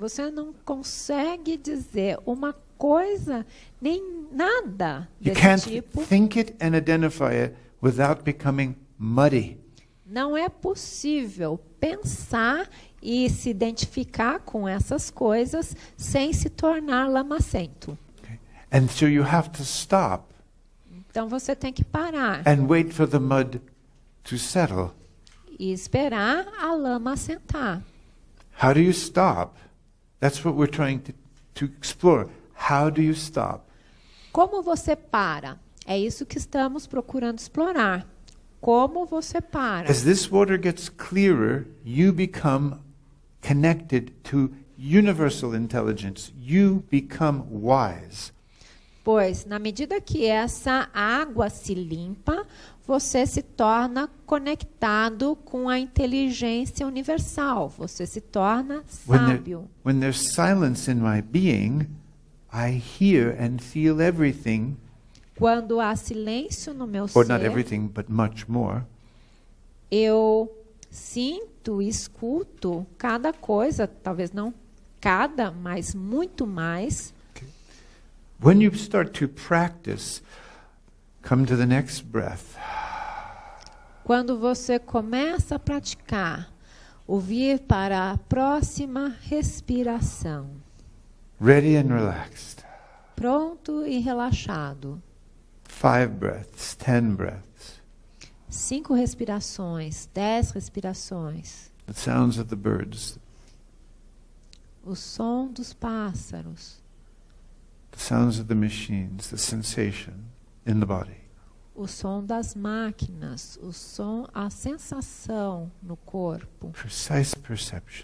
Você não consegue dizer uma coisa, nem nada You desse can't tipo. think it and identify it without becoming muddy. Não é possível pensar e se identificar com essas coisas sem se tornar lamacento. Okay? And so you have to stop Então você tem que parar and wait for the mud to settle. e esperar a lama assentar. How do you stop? That's what we're trying to explore. How do you stop? Como você para? É isso que estamos procurando explorar. Como você para? As this water gets clearer, you become connected to universal intelligence. You become wise. Pois, na medida que essa água se limpa, você se torna conectado com a inteligência universal. Você se torna sábio. When there's silence in my being, I hear and feel everything, Quando há silêncio no meu or not ser, everything, but much more. eu sinto e escuto cada coisa, talvez não cada, mas muito mais. When you start to practice, come to the next breath. Quando você começa a praticar, ouvir para a próxima respiração. Ready and relaxed. Pronto e relaxado. 5 breaths, 10 breaths. 5 respirações, 10 respirações. The sounds of the birds, O som dos pássaros, the sounds of the machines, the sensation in the body. o som das máquinas, o som, a sensação no corpo. Precise perception.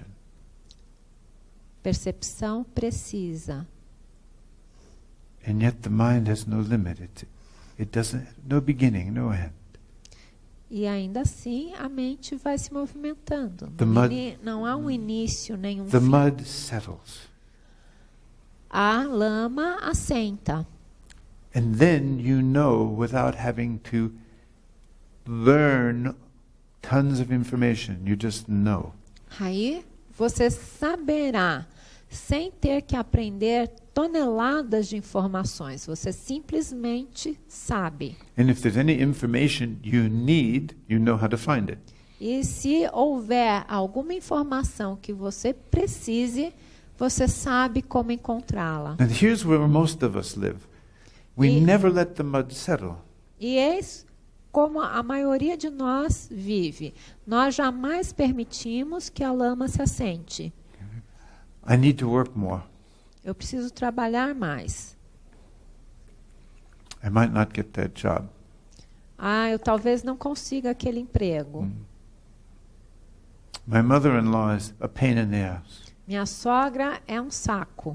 Percepção precisa. And yet the mind has no limit. It doesn't, no beginning, no end. E ainda assim a mente vai se movimentando. The mud- Não há um início, nenhum The fim. mud settles. A lama assenta. And then you know without having to learn tons of information. You just know. Aí você saberá, sem ter que aprender toneladas de informações. Você simplesmente sabe. And if there's any information you need, you know how to find it. E se houver alguma informação que você precise, você sabe como encontrá-la. And here's where most of us live. We E- never let the mud settle. E eis como a maioria de nós vive. Nós jamais permitimos que a lama se assente. I need to work more. Eu preciso trabalhar mais. I might not get that job. Ah, eu talvez não consiga aquele emprego. My mother-in-law is a pain in the ass. Minha sogra é um saco.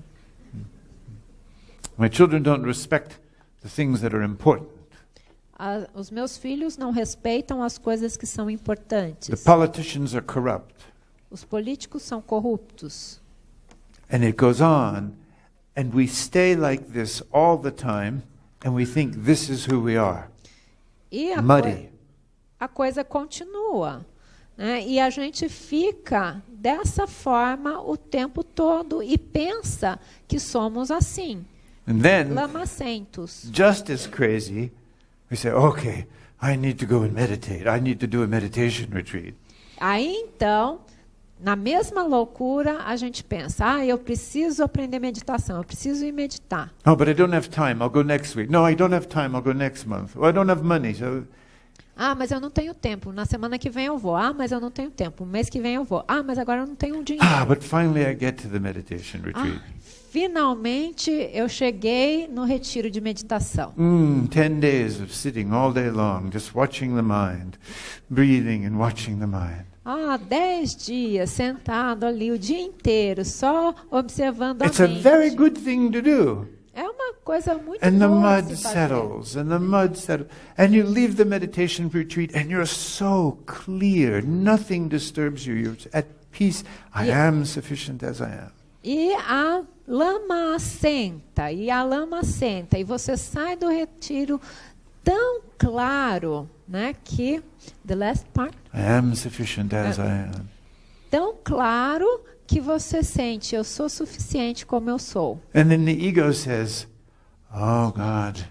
My children don't respect the things that are important. Os meus filhos não respeitam as coisas que são The importantes. politicians are corrupt. Os políticos são corruptos. And it goes on, and we stay like this all the time, and we think this is who we are. E Muddy. a coisa continua, né? E a gente fica dessa forma o tempo todo e pensa que somos assim, And then, lamacentos. just as crazy, we say, okay, I need to go and meditate. I need to do a meditation retreat. Aí então, na mesma loucura, a gente pensa: ah, eu preciso aprender meditação, eu preciso ir meditar. Oh, but I don't have time. I'll go next week. No, I don't have time. I'll go next month. Or I don't have money. So, Ah, mas eu não tenho tempo. Na semana que vem eu vou. Ah, mas eu não tenho tempo. Mês que vem eu vou. Ah, mas agora eu não tenho dinheiro. but finally I get to the meditation retreat. Finalmente eu cheguei no retiro de meditação. 10 days of sitting all day long, just watching the mind, breathing and watching the mind. 10 dias sentado ali o dia inteiro, só observando a It's a mente. very good thing to do. É uma coisa muito And the boa mud de se fazer. settles, and the mud settles. And you leave the meditation retreat, and you're so clear. Nothing disturbs you. You're at peace. I Yeah. am sufficient as I am. E a lama assenta, e você sai do retiro tão claro, né, que the last part, I am sufficient as I am. tão claro que você sente, eu sou suficiente como eu sou. And then the ego says, oh God,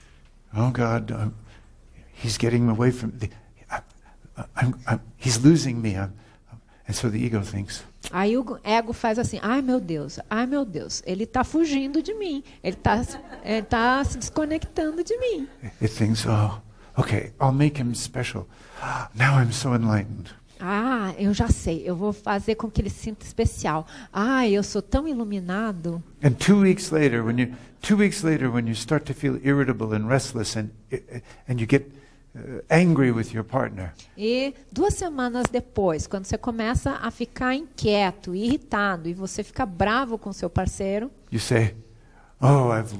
he's getting away from, he's losing me. And so the ego thinks. Aí o ego faz assim, ai meu Deus, ele está fugindo de mim, ele tá se desconectando de mim. It thinks, oh, okay, I'll make him special. Now I'm so enlightened. Ah, eu já sei, eu vou fazer com que ele se sinta especial. Ah, eu sou tão iluminado. And 2 weeks later, when you start to feel irritable and restless, and you get angry with your partner. E 2 semanas depois, quando você começa a ficar inquieto, irritado, e você fica bravo com seu parceiro, You say, oh, I've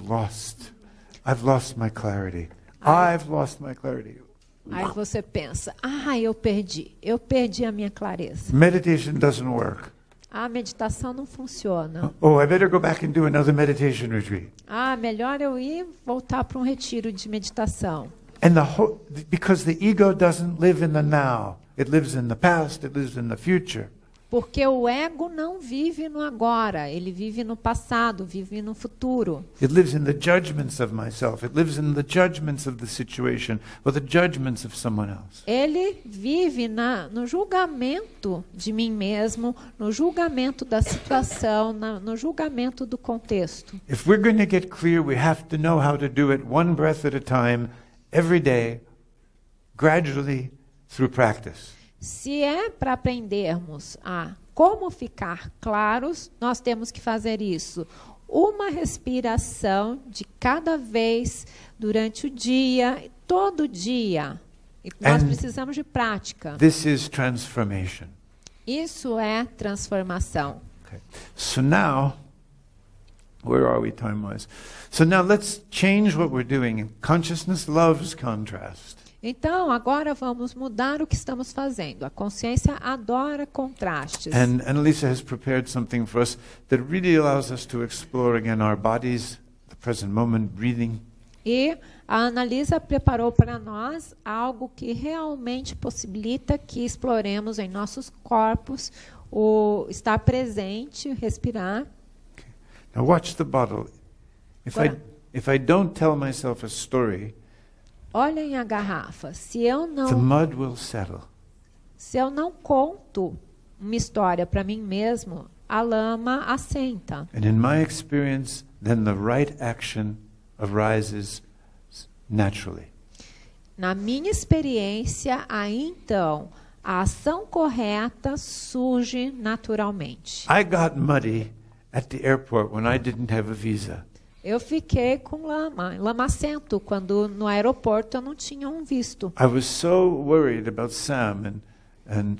lost my clarity. I've lost my clarity. aí você pensa, eu perdi a minha clareza. Meditation doesn't work. A meditação não funciona. Oh, I better go back and do another meditation retreat. Melhor eu ir voltar para um retiro de meditação. And because the ego doesn't live in the now. It lives in the past, it lives in the future. Porque o ego não vive no agora, ele vive no passado, vive no futuro. It lives in the judgments of myself. It lives in the judgments of the situation or the judgments of someone else. Ele vive no julgamento de mim mesmo, no julgamento da situação, no julgamento do contexto. If we're going to get clear, we have to know how to do it one breath at a time, every day, gradually, through practice. Se é para aprendermos a como ficar claros, nós temos que fazer isso. Uma respiração de cada vez durante o dia, todo dia. E nós precisamos de prática. This is transformation. Isso é transformação. Okay. So now, where are we time-wise? So now let's change what we're doing. Consciousness loves contrast. Então, agora vamos mudar o que estamos fazendo. A consciência adora contrastes. And Annalisa has prepared something for us that really allows us to explore again our bodies, the present moment, breathing. E a Annalisa preparou para nós algo que realmente possibilita que exploremos em nossos corpos o estar presente, respirar. Okay. Now watch the bottle. If I don't tell myself a story, olhem a garrafa. Se eu the mud will settle. não conto uma história para mim mesmo, a lama assenta. And in my experience, then the right action arises naturally. Na minha experiência, aí então, a ação correta surge naturalmente. I got muddy at the airport when I didn't have a visa. Eu fiquei com lamacento quando no aeroporto eu não tinha um visto. I was so worried about Sam and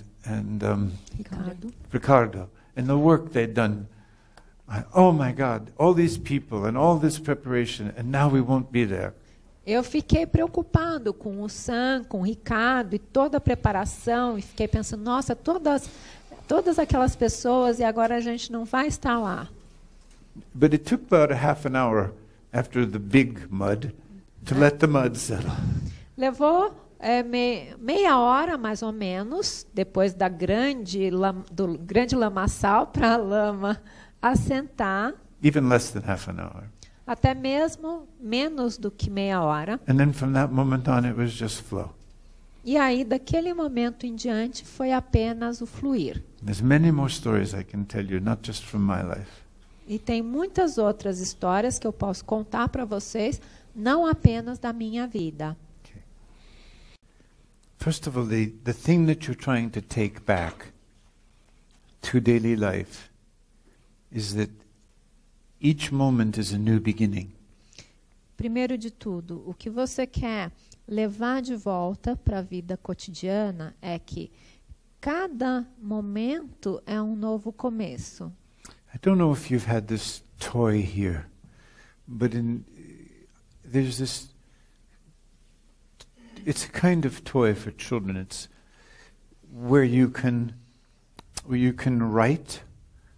Ricardo and the work they'd done. Oh my God, all these people and all this preparation, and now we won't be there. Eu fiquei preocupado com o Sam, com o Ricardo e toda a preparação e fiquei pensando, nossa, todas aquelas pessoas e agora a gente não vai estar lá. But it took about a half an hour after the big mud to let the mud settle. Levou meia hora, mais ou menos, depois do grande lamaçal para a lama assentar. Even less than half an hour. Até mesmo menos do que meia hora. And then from that moment on, it was just flow. E aí, daquele momento em diante, foi apenas o fluir. There's many more stories I can tell you, not just from my life. E tem muitas outras histórias que eu posso contar para vocês, não apenas da minha vida. Okay. First of all, the thing that you're trying to take back to daily life is that each moment is a new beginning. Primeiro de tudo, o que você quer levar de volta para a vida cotidiana é que cada momento é um novo começo. I don't know if you've had this toy here, but there's this, it's a kind of toy for children. It's where you can write,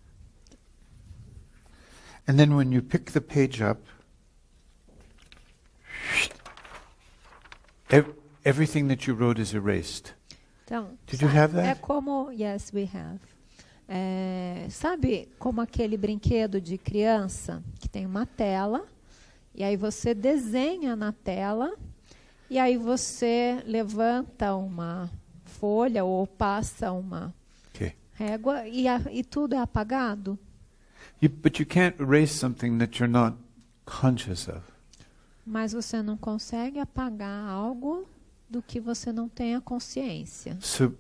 and then when you pick the page up, everything that you wrote is erased. Então, Did you have that? É como, yes, we have. Sabe como aquele brinquedo de criança que tem uma tela, e aí você desenha na tela, e aí você levanta uma folha ou passa uma régua e tudo é apagado? But you can't erase something that you're not conscious of. Mas você não consegue apagar algo do que você não tenha consciência. So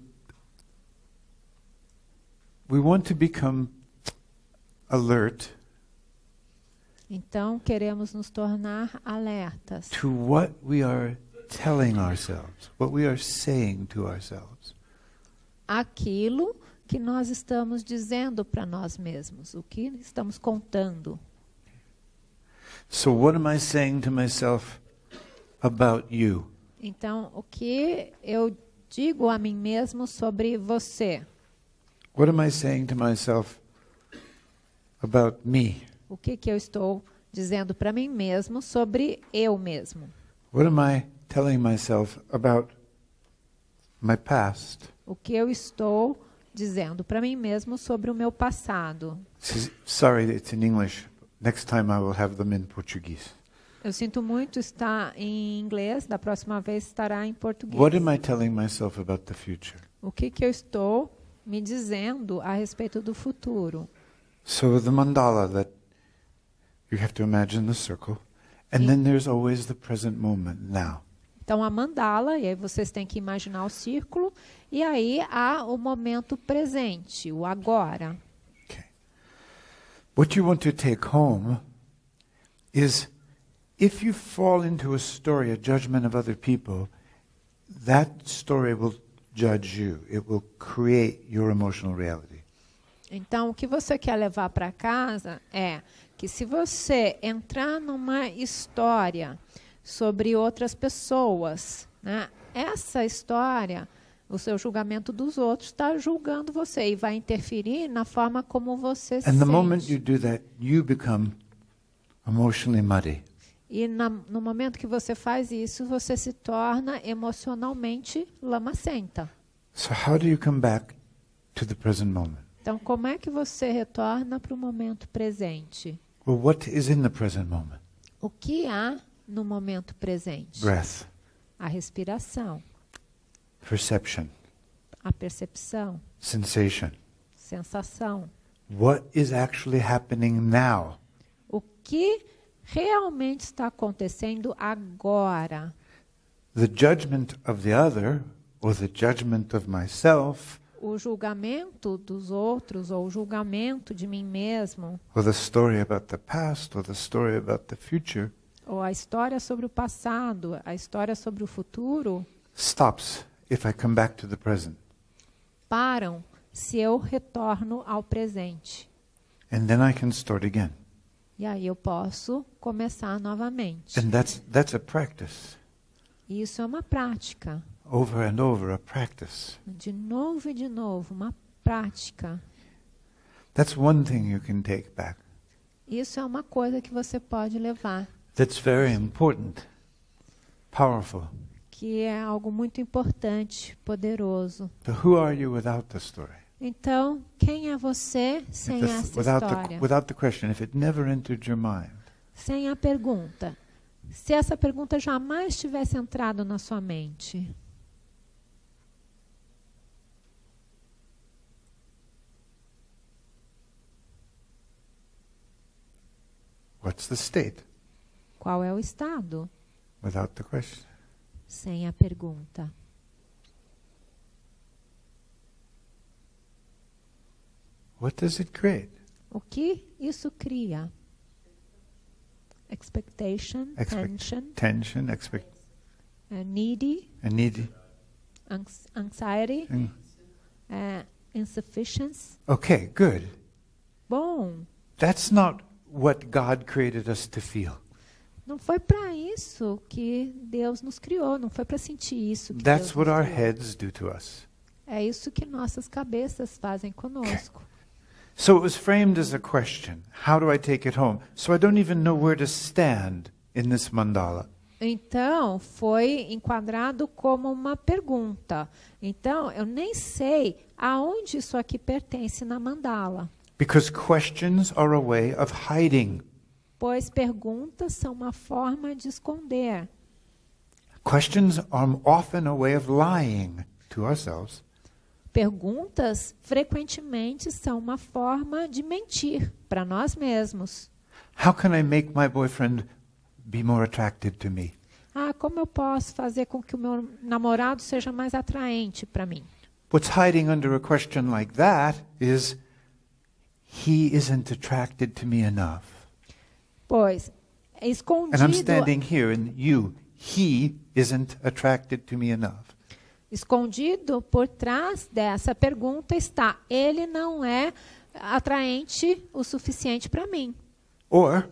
we want to become alert Então, queremos nos tornar alertas to what we are telling ourselves, what we are saying to ourselves. aquilo que nós estamos dizendo para nós mesmos, o que estamos contando. So what am I saying to myself about you? Então, o que eu digo a mim mesmo sobre você? What am I saying to myself about me? O que eu estou dizendo para mim mesmo sobre eu mesmo? What am I telling myself about my past? O que eu estou dizendo para mim mesmo sobre o meu passado? Sorry, it's in English. Next time I will have them in Portuguese. Eu sinto muito estar em inglês, da próxima vez estará em português. What am I telling myself about the future? O que eu estou me dizendo a respeito do futuro? So the mandala, that you have to imagine the circle, and then there's always the present moment, now. Então a mandala, e aí vocês têm que imaginar o círculo, e aí há o momento presente, o agora. Okay. What you want to take home is, if you fall into a story, a judgment of other people, that story will judge you. It will create your emotional reality. Então, o que você quer levar para casa é que se você entrar numa história sobre outras pessoas, né, essa história, o seu julgamento dos outros está julgando você e vai interferir na forma como você se And the sente. moment you do that, you become emotionally muddy. E no momento que você faz isso, você se torna emocionalmente lamacenta. So how do you come back to the present moment? Então, como é que você retorna para o momento presente? Well, what is in the present moment? O que há no momento presente? Breath, A respiração, perception, a percepção, sensation. sensação. What is actually happening now? O que realmente está acontecendo agora? The judgment of the other, or the judgment of myself, O julgamento dos outros ou o julgamento de mim mesmo, or the story about the past, or the story about the future, ou a história sobre o passado, a história sobre o futuro, stops if I come back to the present. param se eu retorno ao presente. And then I can start again. E aí eu posso começar novamente. And that's a practice. Isso é uma prática. Over and over, a practice. De novo e de novo, uma prática. That's one thing you can take back. Isso é uma coisa que você pode levar, That's very important, powerful. que é algo muito importante, poderoso. So who are you without the story? Então, quem é você sem essa história? Without the question, if it never entered your mind, Sem a pergunta. Se essa pergunta jamais tivesse entrado na sua mente, what's the state? qual é o estado? Without the question. Sem a pergunta. What does it create? O que isso cria? Expectation, tension, Tension, needy, needy. anxiety, Mm. insufficiency. Okay, good. Bom, That's not what God created us to feel. não foi para isso que Deus nos criou, não foi para sentir isso que That's Deus what nos our criou. heads do to us. É isso que nossas cabeças fazem conosco. So it was framed as a question. How do I take it home? So I don't even know where to stand in this mandala. Então, foi enquadrado como uma pergunta. Então, eu nem sei aonde isso aqui pertence na mandala. Because questions are a way of hiding. Pois perguntas são uma forma de esconder. Questions are often a way of lying to ourselves. Perguntas, frequentemente, são uma forma de mentir para nós mesmos. How can I make my boyfriend be more attracted to me? Como eu posso fazer com que o meu namorado seja mais atraente para mim? What's hiding under a question like that is, he isn't attracted to me enough. Pois, And I'm escondido, standing here and he isn't attracted to me enough. escondido por trás dessa pergunta está, ele não é atraente o suficiente para mim. Or,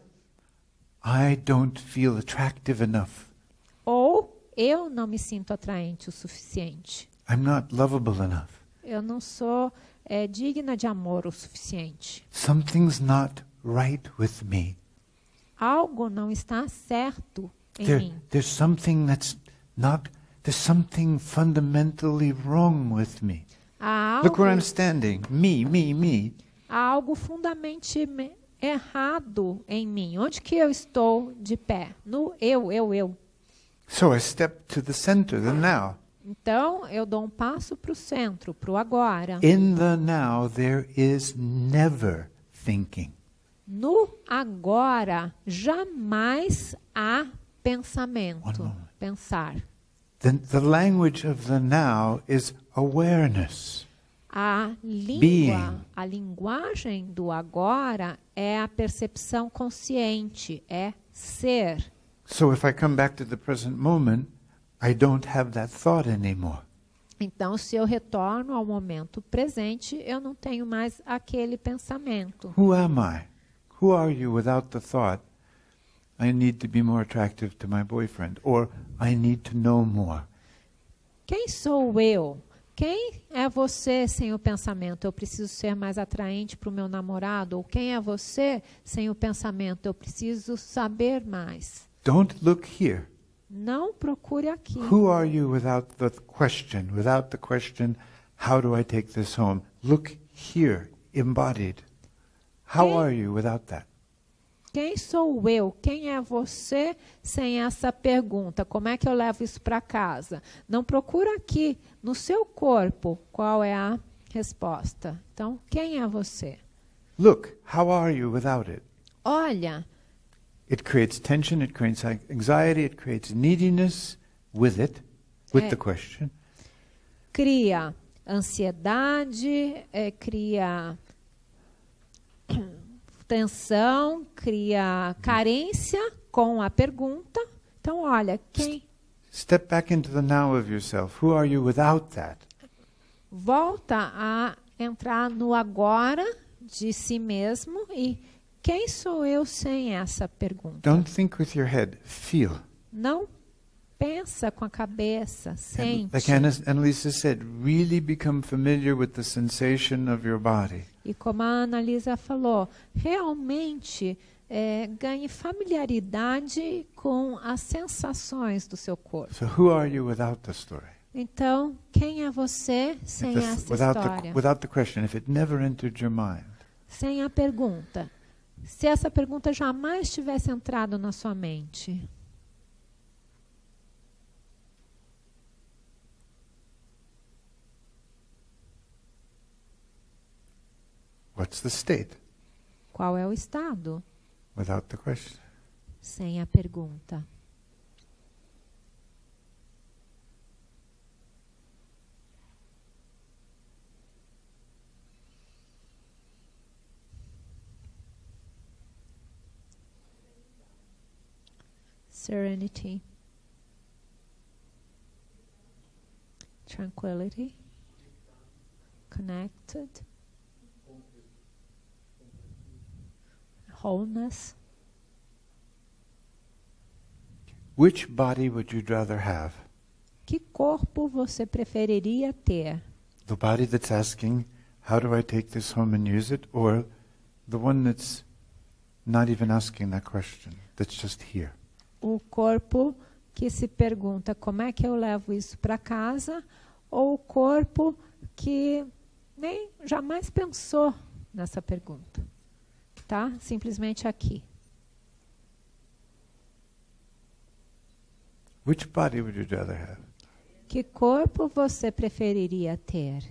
I don't feel attractive enough. Ou eu não me sinto atraente o suficiente. I'm not lovable enough. Eu não sou digna de amor o suficiente. Something's not right with me. Algo não está certo em mim. There's something that's not, there's something fundamentally wrong with me. Há Look where algo, I'm standing. Me. há algo fundamentalmente errado em mim. Onde que eu estou de pé? No eu. So I step to the center, the now. Então, eu dou um passo para o centro, para o agora. In the now, there is never thinking. No agora, jamais há pensamento. One moment. Pensar. The language of the now is awareness. A Being. linguagem do agora é a percepção consciente, é ser. So if I come back to the present moment, I don't have that thought anymore. Então, se eu retorno ao momento presente, eu não tenho mais aquele pensamento. Who am I? Who are you without the thought, I need to be more attractive to my boyfriend, or I need to know more? Quem sou eu? Quem é você sem o pensamento? Eu preciso ser mais atraente para o meu namorado? Ou quem é você sem o pensamento? Eu preciso saber mais. Don't look here. Não procure aqui. Who are you without the question? Without the question, how do I take this home? Look here, embodied. How Quem- are you without that? Quem sou eu? Quem é você sem essa pergunta? Como é que eu levo isso para casa? Não procura aqui, no seu corpo, qual é a resposta. Então, quem é você? Look, how are you without it? Olha, It creates tension, it creates anxiety, it creates neediness with it, with the question. cria ansiedade, cria tensão, cria carência com a pergunta. Então, olha, quem Step back into the now of yourself. Who are you without that? volta a entrar no agora de si mesmo e quem sou eu sem essa pergunta? Don't think with your head, feel. Não pensa com a cabeça, And sente. like Annalisa said, really become familiar with the sensation of your body. E como a Annalisa falou, realmente ganhe familiaridade com as sensações do seu corpo. So who are you without the story? Então, quem é você sem essa história? Without the question, if it never entered your mind. Sem a pergunta. Se essa pergunta jamais tivesse entrado na sua mente. What's the state? Qual é o estado? Without the question. Sem a pergunta. Serenity. Tranquility. Connected. Wholeness. Which body would you rather have? Que corpo você preferiria ter? The body that's asking, how do I take this home and use it? Or the one that's not even asking that question, that's just here? O corpo que se pergunta como é que eu levo isso para casa, ou o corpo que nem jamais pensou nessa pergunta. Tá? Simplesmente aqui. Which body would you rather have? Que corpo você preferiria ter?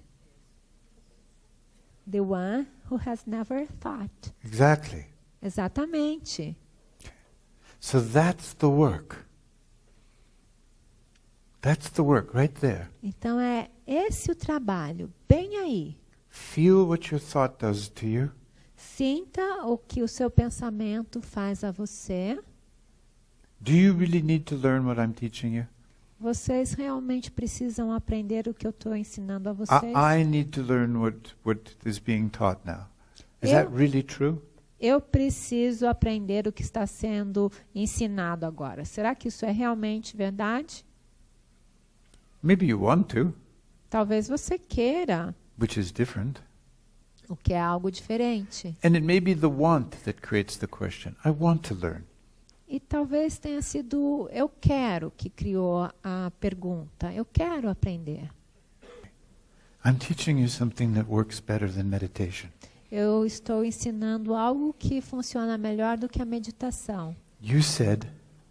The one who has never thought. Exactly. Exatamente. So that's the work. That's the work right there. Então é esse o trabalho, bem aí. Feel what your thought does to you. Sinta o que o seu pensamento faz a você. Do you really need to learn what I'm teaching you? Vocês realmente precisam aprender o que eu estou ensinando a vocês? I need to learn what is being taught now. Is that really true? Eu preciso aprender o que está sendo ensinado agora. Será que isso é realmente verdade? Maybe you want to, Talvez você queira, which is different. o que é algo diferente. And it may be the want that creates the question. I want to learn. E talvez tenha sido eu quero que criou a pergunta. Eu quero aprender. I'm teaching you something that works better than meditation. Eu estou ensinando algo que funciona melhor do que a meditação. You said,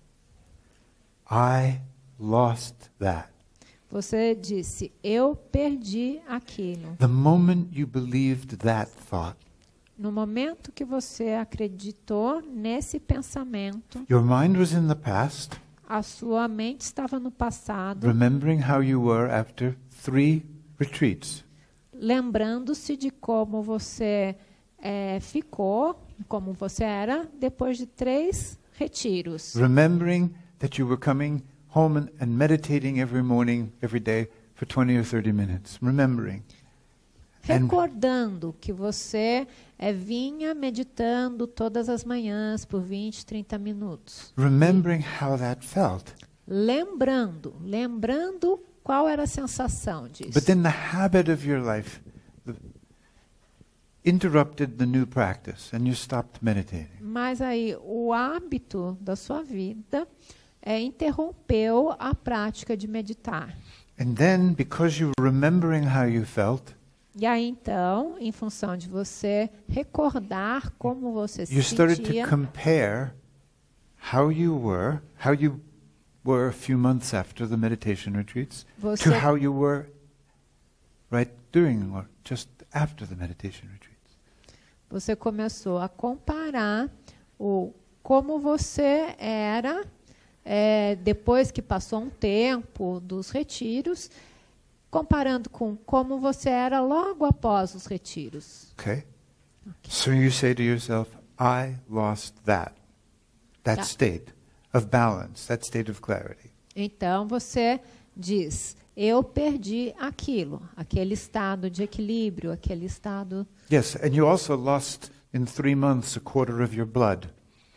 I lost that. Você disse, eu perdi aquilo. The moment you believed that thought, No momento que você acreditou nesse pensamento, your mind was in the past, a sua mente estava no passado, remembering how you were after 3 retreats. lembrando-se de como você ficou, como você era, depois de 3 retiros. Remembering that you were coming home and meditating every morning, every day for 20 or 30 minutes. Remembering. Recordando que você vinha meditando todas as manhãs por 20, 30 minutos. Remembering how that felt. Lembrando qual era a sensação disso. But then the habit of your life interrupted the new practice and you stopped meditating. Mas aí o hábito da sua vida interrompeu a prática de meditar. And then, because you were remembering how you felt, E aí então, em função de você recordar como você se you started to sentia, compare how you were a few months after the meditation retreats Você- to how you were right during or just after the meditation retreats. você começou a comparar como você era depois que passou um tempo dos retiros, comparando com como você era logo após os retiros. Okay? So you say to yourself, I lost that Yeah. state of balance, that state of clarity. Então você diz, eu perdi aquilo, aquele estado de equilíbrio, aquele estado... Yes, and you also lost in 3 months a quarter of your blood.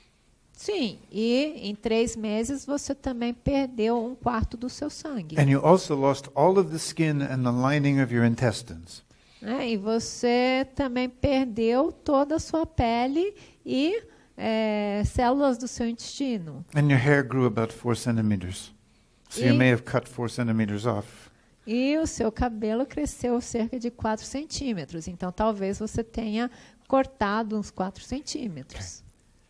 Sim, e em 3 meses você também perdeu 1/4 do seu sangue. And you also lost all of the skin and the lining of your intestines. E você também perdeu toda a sua pele e células do seu intestino. And your hair grew about 4 centimeters. So you E- may have cut 4 centimeters off. E o seu cabelo cresceu cerca de 4 centímetros. Então, talvez você tenha cortado uns 4 centímetros.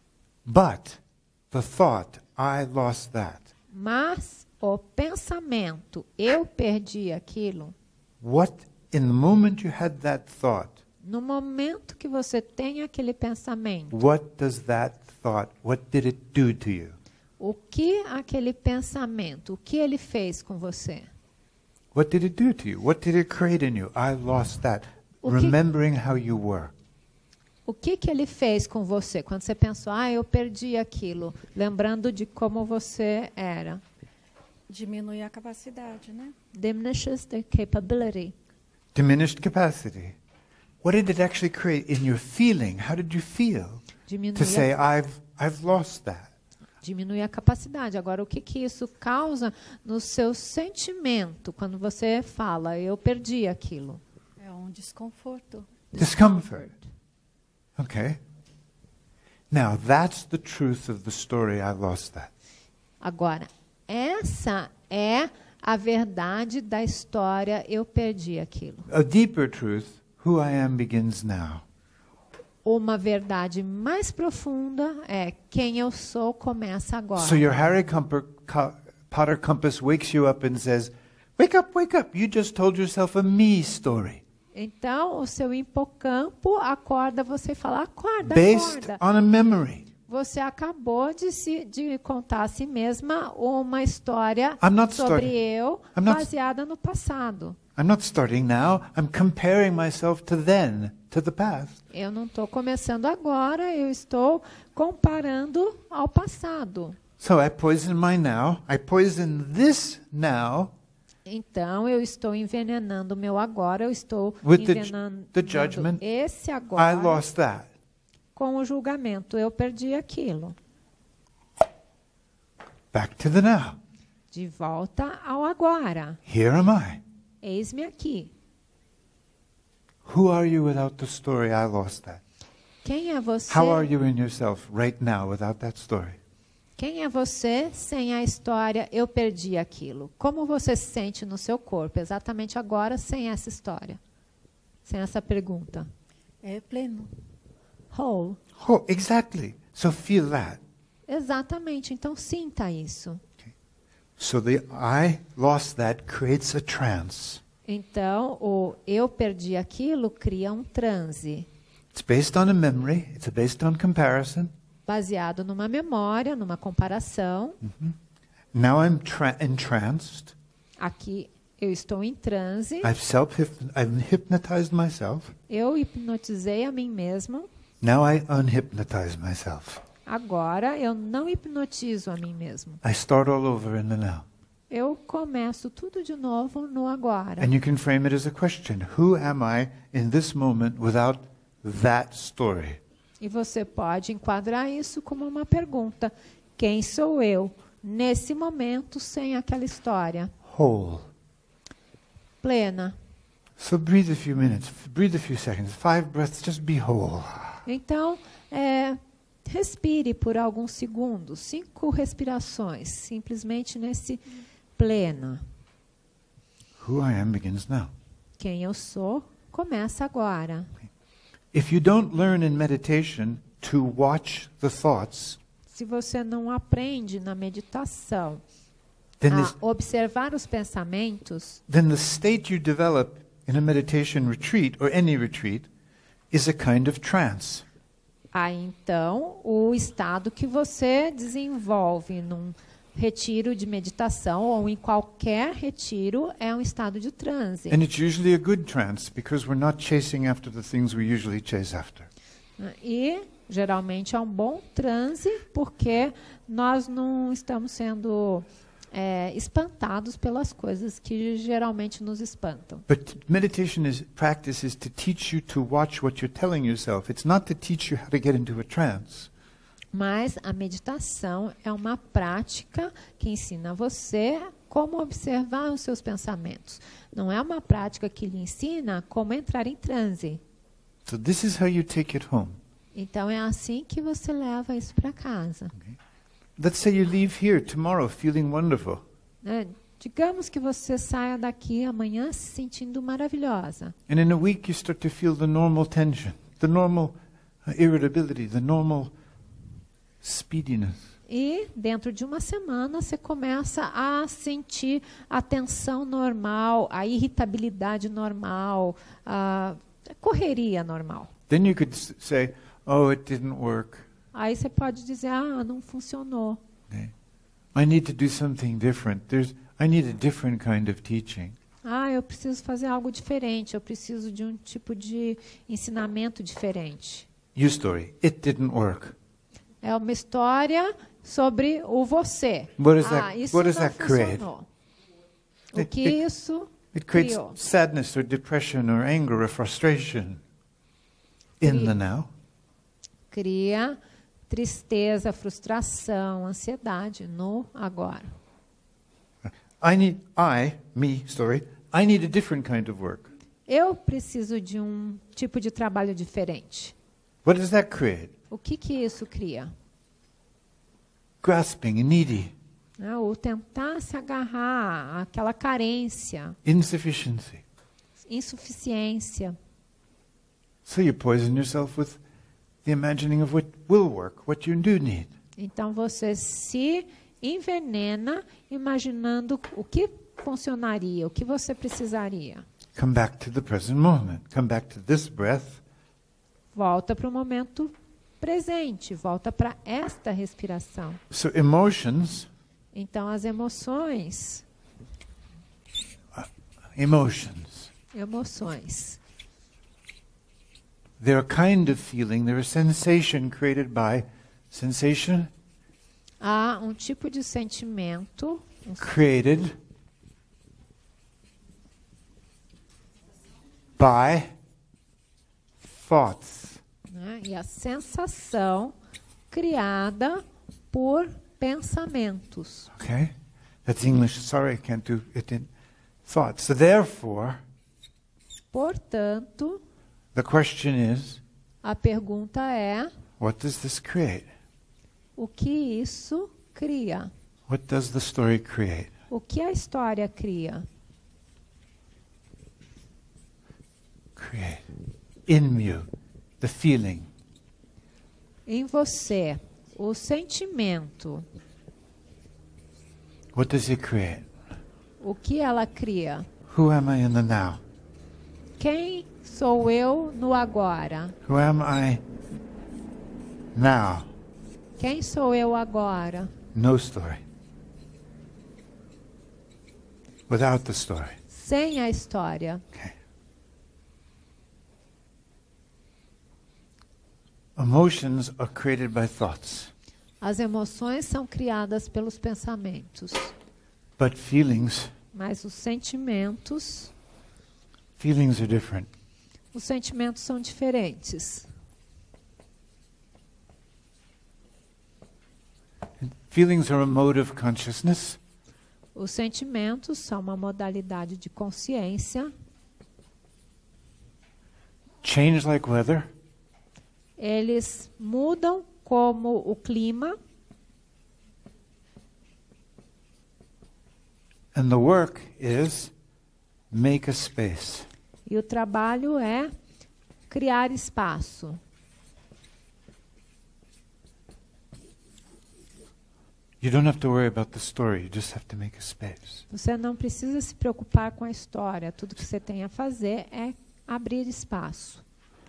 But the thought, I lost that, Mas o pensamento, eu perdi aquilo, what, in the moment you had that thought, no momento que você tem aquele pensamento, what does that thought, what did it do to you? o que aquele pensamento, o que ele fez com você? What did it do to you? What did it create in you? I lost that. O que- Remembering how you were. O que ele fez com você quando você pensou, eu perdi aquilo, lembrando de como você era? Diminui a capacidade, né? Diminishes the capability. Diminished capacity. What did it actually create in your feeling? How did you feel to say, I've lost that? Diminui a capacidade. Agora, o que isso causa no seu sentimento quando você fala, eu perdi aquilo? É um desconforto. Discomfort. Okay. Now, that's the truth of the story, I lost that. Agora, Essa é a verdade da história, eu perdi aquilo. A deeper truth, who I am begins now. Uma verdade mais profunda é quem eu sou começa agora. So your Potter compass wakes you up and says, wake up, you just told yourself a me story. Então, o seu hipocampo acorda você e fala, acorda, Based acorda. on a memory. Você acabou de contar a si mesma uma história I'm not sobre starting. eu, I'm not- baseada no passado. I'm not starting now. I'm comparing myself to then, to the past. Eu não estou começando agora, eu estou comparando ao passado. So I poison my now. I poison this now Então, eu estou envenenando o meu agora, eu estou With the envenenando judgment, esse I agora lost that. com o julgamento. Eu perdi aquilo. Back to the now. De volta ao agora. Here am I. Eis-me aqui. Who are you without the story? I lost that. Quem é você? How are you in yourself right now without that story? Quem é você sem a história? Eu perdi aquilo. Como você se sente no seu corpo exatamente agora sem essa história? Sem essa pergunta. É pleno. Whole. Oh, exactly. So feel that. Exatamente. Então sinta isso. So the I lost that creates a trance. Então, o eu perdi aquilo cria um transe, It's based on a memory. It's based on comparison. baseado numa memória, numa comparação. Now I'm entranced. Aqui eu estou em transe. I've hypnotized myself. Eu hipnotizei a mim mesmo. Now I unhypnotize myself. Agora eu não hipnotizo a mim mesmo. I start all over in the now. Eu começo tudo de novo no agora. And you can frame it as a question. Who am I in this moment without that story? E você pode enquadrar isso como uma pergunta. Quem sou eu nesse momento sem aquela história? Whole. Plena. So breathe a few minutes. Breathe a few seconds. 5 breaths. Just be whole. Então, respire por alguns segundos, 5 respirações, simplesmente nesse plena. Who I am begins now. Quem eu sou começa agora. If you don't learn in meditation to watch the thoughts, Se você não aprende na meditação then a observar os pensamentos, the state you develop in a meditation retreat or any retreat is a kind of trance. aí então o estado que você desenvolve num retiro de meditação ou em qualquer retiro é um estado de transe. And it's usually a good trance because we're not chasing after the things we usually chase after. E geralmente é um bom transe porque nós não estamos sendo espantados pelas coisas que geralmente nos espantam. But meditation practice is to teach you to watch what you're telling yourself. It's not to teach you how to get into a trance. Mas a meditação é uma prática que ensina você como observar os seus pensamentos. Não é uma prática que lhe ensina como entrar em transe. So this is how you take it home. Então é assim que você leva isso para casa. Let's say you leave here tomorrow feeling wonderful. Né? Digamos que você saia daqui amanhã se sentindo maravilhosa. And in a week you start to feel the normal tension, the normal irritability, the normal speediness. E dentro de uma semana você começa a sentir a tensão normal, a irritabilidade normal, a correria normal. Then you could say, oh, it didn't work. Aí você pode dizer, não funcionou. Okay. I need to do something different. I need a different kind of teaching. Eu preciso fazer algo diferente, eu preciso de um tipo de ensinamento diferente. Your story, it didn't work. É uma história sobre o você. Isso what does não that create? funcionou. O It- que it- isso It creates criou? sadness or depression or anger or frustration in the now. Cria tristeza, frustração, ansiedade no agora. I need a different kind of work. Eu preciso de um tipo de trabalho diferente. What does that create? O que isso cria? Grasping and needy. né? O tentar se agarrar àquela carência, insufficiency. insuficiência. So you poison yourself with the imagining of what will work, what you do need. Então você se envenena imaginando o que funcionaria, o que você precisaria. Come back to the present moment. Come back to this breath. Volta para o momento presente, volta para esta respiração. So emotions, Então as emoções, they're a kind of feeling, they're a sensation created by sensation, há um tipo de sentimento created by thoughts. né? E a sensação criada por pensamentos. Okay? That's English. Sorry, I can't do it in thoughts. So therefore, Portanto, the question is, a pergunta é: what does this create? o que isso cria? What does the story create? O que a história cria? Create. In you, the feeling. Em você, o sentimento. What does it create? O que ela cria? Who am I in the now? Quem sou eu no agora? Who am I now? Quem sou eu agora? No story. Without the story. Sem a história. Okay. Emotions are created by thoughts, As emoções são criadas pelos pensamentos, but feelings mas os sentimentos are different. Os sentimentos são diferentes. Feelings are a mode of consciousness. Os sentimentos são uma modalidade de consciência. Change like weather. Eles mudam como o clima. And the work is make a space. E o trabalho é criar espaço. You don't have to worry about the story, you just have to make a space. Você não precisa se preocupar com a história. Tudo que você tem a fazer é abrir espaço.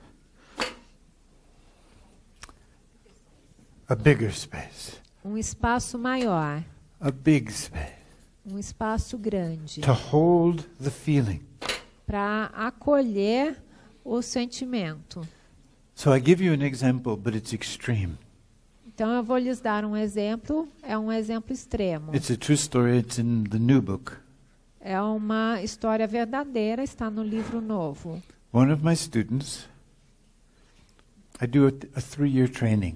A bigger space. Um espaço maior. A big space. Um espaço grande. To hold the feeling. Para acolher o sentimento. So I give you an example, but it's extreme. Então eu vou lhes dar um exemplo, é um exemplo extremo. It's a true story, it's in the new book. É uma história verdadeira, está no livro novo. One of my students, I do a 3-year training.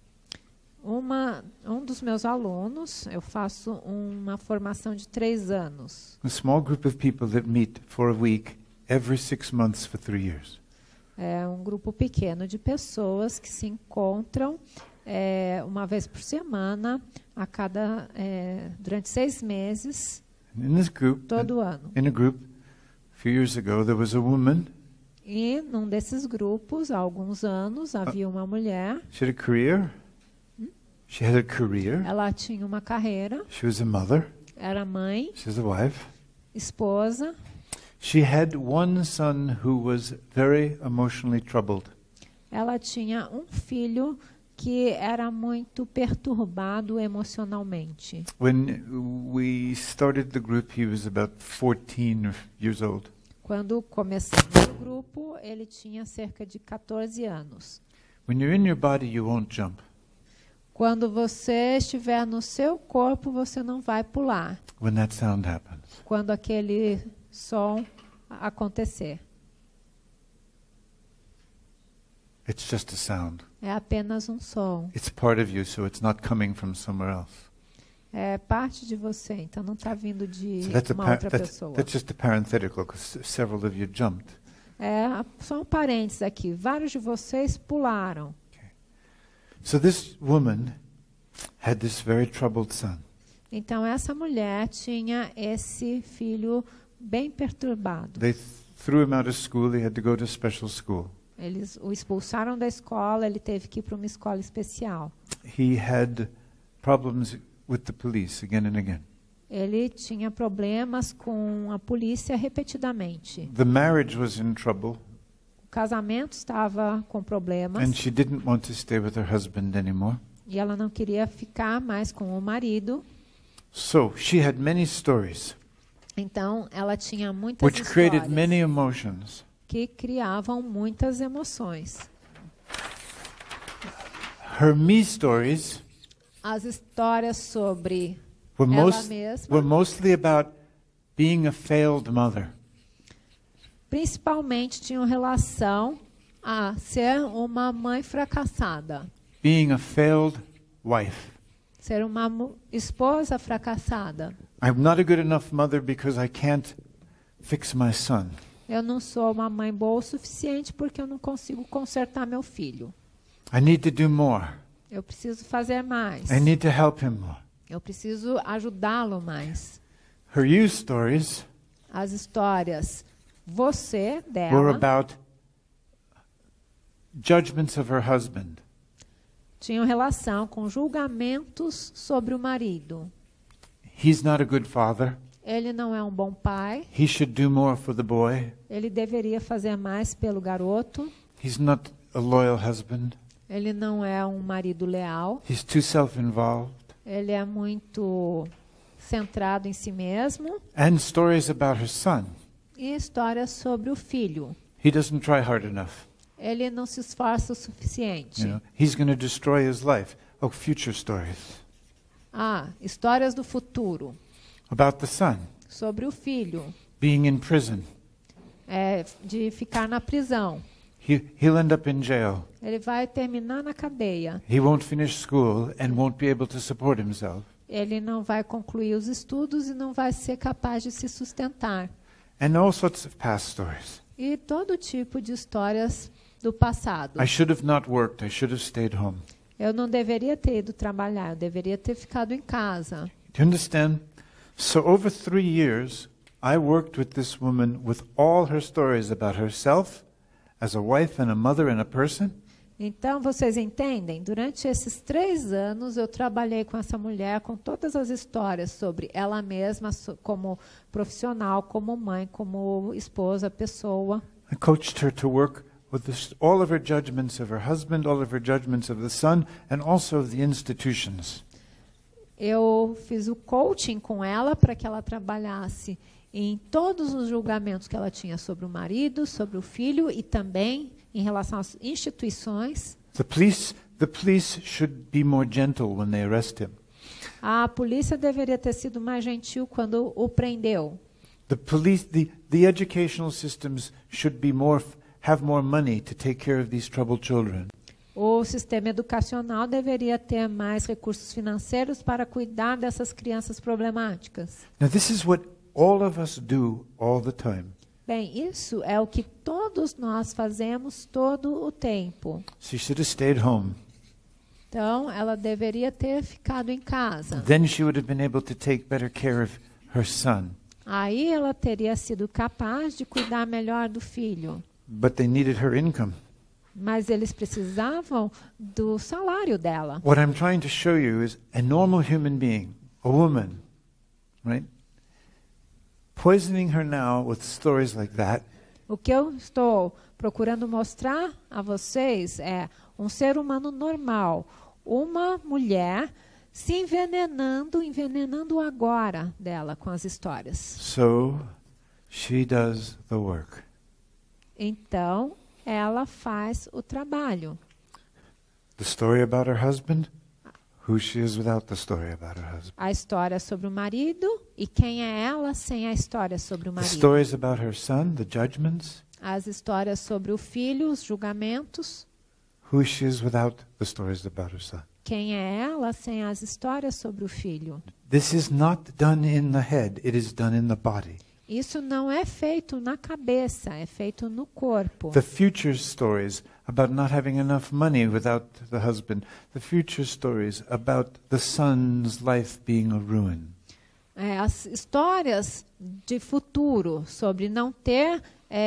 Um dos meus alunos, eu faço uma formação de 3 anos. A small group of people that meet for a week every 6 months for 3 years. É um grupo pequeno de pessoas que se encontram uma vez por semana, durante 6 meses, And in this group, todo ano. in a group, a few years ago, there was a woman. E num desses grupos, há alguns anos, havia uma mulher. She had a career. She had a career. Ela tinha uma carreira, She was a mother. era mãe, She was a wife. esposa. She had one son who was very emotionally troubled. Ela tinha um filho que era muito perturbado emocionalmente. When we started the group, he was about 14 years old. Quando começamos o grupo, ele tinha cerca de 14 anos. When you're in your body, you won't jump. Quando você estiver no seu corpo, você não vai pular. When that sound happens. Quando aquele som acontecer. It's just a sound. É apenas um som. It's part of you, so it's not coming from somewhere else. É parte de você, então não está vindo de So that's, uma outra pessoa. that's just a parenthetical, because several of you jumped. Só um parênteses aqui. Vários de vocês pularam. So this woman had this very troubled son. Então essa mulher tinha esse filho bem perturbado. They threw him out of school. He had to go to special school. Eles o expulsaram da escola, ele teve que ir para uma escola especial. He had problems with the police again and again. Ele tinha problemas com a polícia repetidamente. The marriage was in trouble, O casamento estava com problemas and she didn't want to stay with her husband anymore. e ela não queria ficar mais com o marido. So she had many stories Então ela tinha muitas which created histórias many emotions. que criavam muitas emoções. Her me stories As histórias sobre were, ela mesma, were mostly about being a failed mother. principalmente tinham relação a ser uma mãe fracassada, Being a failed wife. ser uma esposa fracassada. I'm not a good enough mother because I can't fix my son. Eu não sou uma mãe boa o suficiente porque eu não consigo consertar meu filho. I need to do more. Eu preciso fazer mais. I need to help him more. Eu preciso ajudá-lo mais. Her you stories As histórias você were dela about judgments of her husband. tinham relação com julgamentos sobre o marido. He's not a good father. Ele não é um bom pai. He should do more for the boy. Ele deveria fazer mais pelo garoto. He's not a loyal husband. Ele não é um marido leal. He's too self-involved. Ele é muito centrado em si mesmo. And stories about her son. E histórias sobre o filho. He doesn't try hard enough. Ele não se esforça o suficiente. He's going to destroy his life. Oh, future stories Histórias do futuro. about the son Sobre o filho. being in prison. De ficar na prisão. He'll end up in jail. Ele vai terminar na cadeia. He won't finish school and won't be able to support himself. Ele não vai concluir os estudos e não vai ser capaz de se sustentar. And all sorts of past stories. E todo tipo de histórias do passado. I should have not worked. I should have stayed home. Eu não deveria ter ido trabalhar, eu deveria ter ficado em casa. Do you understand? So over 3 years, I worked with this woman with all her stories about herself as a wife and a mother and a person. Então, vocês entendem? Durante esses 3 anos, eu trabalhei com essa mulher, com todas as histórias sobre ela mesma, como profissional, como mãe, como esposa, pessoa. I coached her to work with all of her judgments of her husband, all of her judgments of the son, and also of the institutions. Eu fiz o coaching com ela para que ela trabalhasse em todos os julgamentos que ela tinha sobre o marido, sobre o filho e também em relação às instituições. The police should be more gentle when they arrest him. A polícia deveria ter sido mais gentil quando o prendeu. The educational systems should be have more money to take care of these troubled children. O sistema educacional deveria ter mais recursos financeiros para cuidar dessas crianças problemáticas. Now this is what all of us do all the time. Bem, isso é o que todos nós fazemos todo o tempo. She should have stayed home. Então, ela deveria ter ficado em casa. Then she would have been able to take better care of her son. Aí ela teria sido capaz de cuidar melhor do filho. But they needed her income. Mas eles precisavam do salário dela. What I'm trying to show you is a normal human being, a woman, right? Poisoning her now with stories like that. O que eu estou procurando mostrar a vocês é um ser humano normal, uma mulher se envenenando agora dela com as histórias. So she does the work. Então, ela faz o trabalho. The story about her husband, who she is without the story about her husband. A história sobre o marido e quem é ela sem a história sobre o The marido. stories about her son, the judgments, As histórias sobre o filho, os julgamentos. who she is without the stories about her son. Quem é ela sem as histórias sobre o filho? This is not done in the head, it is done in the body. Isso não é feito na cabeça, é feito no corpo. The future stories about not having enough money without the husband. The future stories about the son's life being a ruin. As histórias de futuro sobre não ter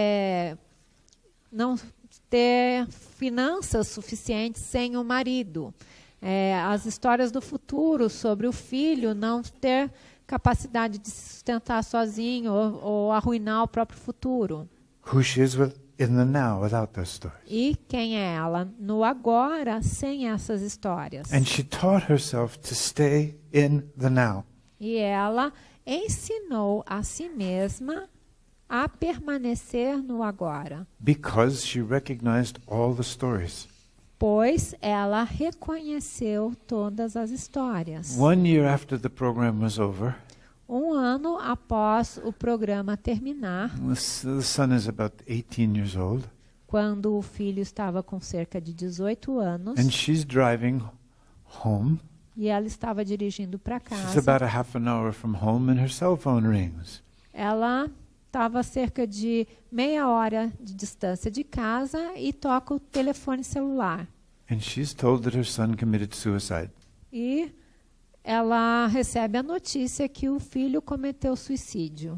finanças suficientes sem o marido. As histórias do futuro sobre o filho não ter capacidade de se sustentar sozinho ou arruinar o próprio futuro. Who she is in the now without those stories. E quem é ela no agora sem essas histórias. And she taught herself to stay in the now. E ela ensinou a si mesma a permanecer no agora. Because she recognized all the stories. Pois ela reconheceu todas as histórias. 1 year after the program was over, 1 ano após o programa terminar, the son is about 18 years old, quando o filho estava com cerca de 18 anos, and she's driving home. e ela estava dirigindo para She's casa. about a half an hour from home, and her cell phone rings. Ela estava a cerca de meia hora de distância de casa e toca o telefone celular. And she's told that her son committed suicide. E ela recebe a notícia que o filho cometeu suicídio.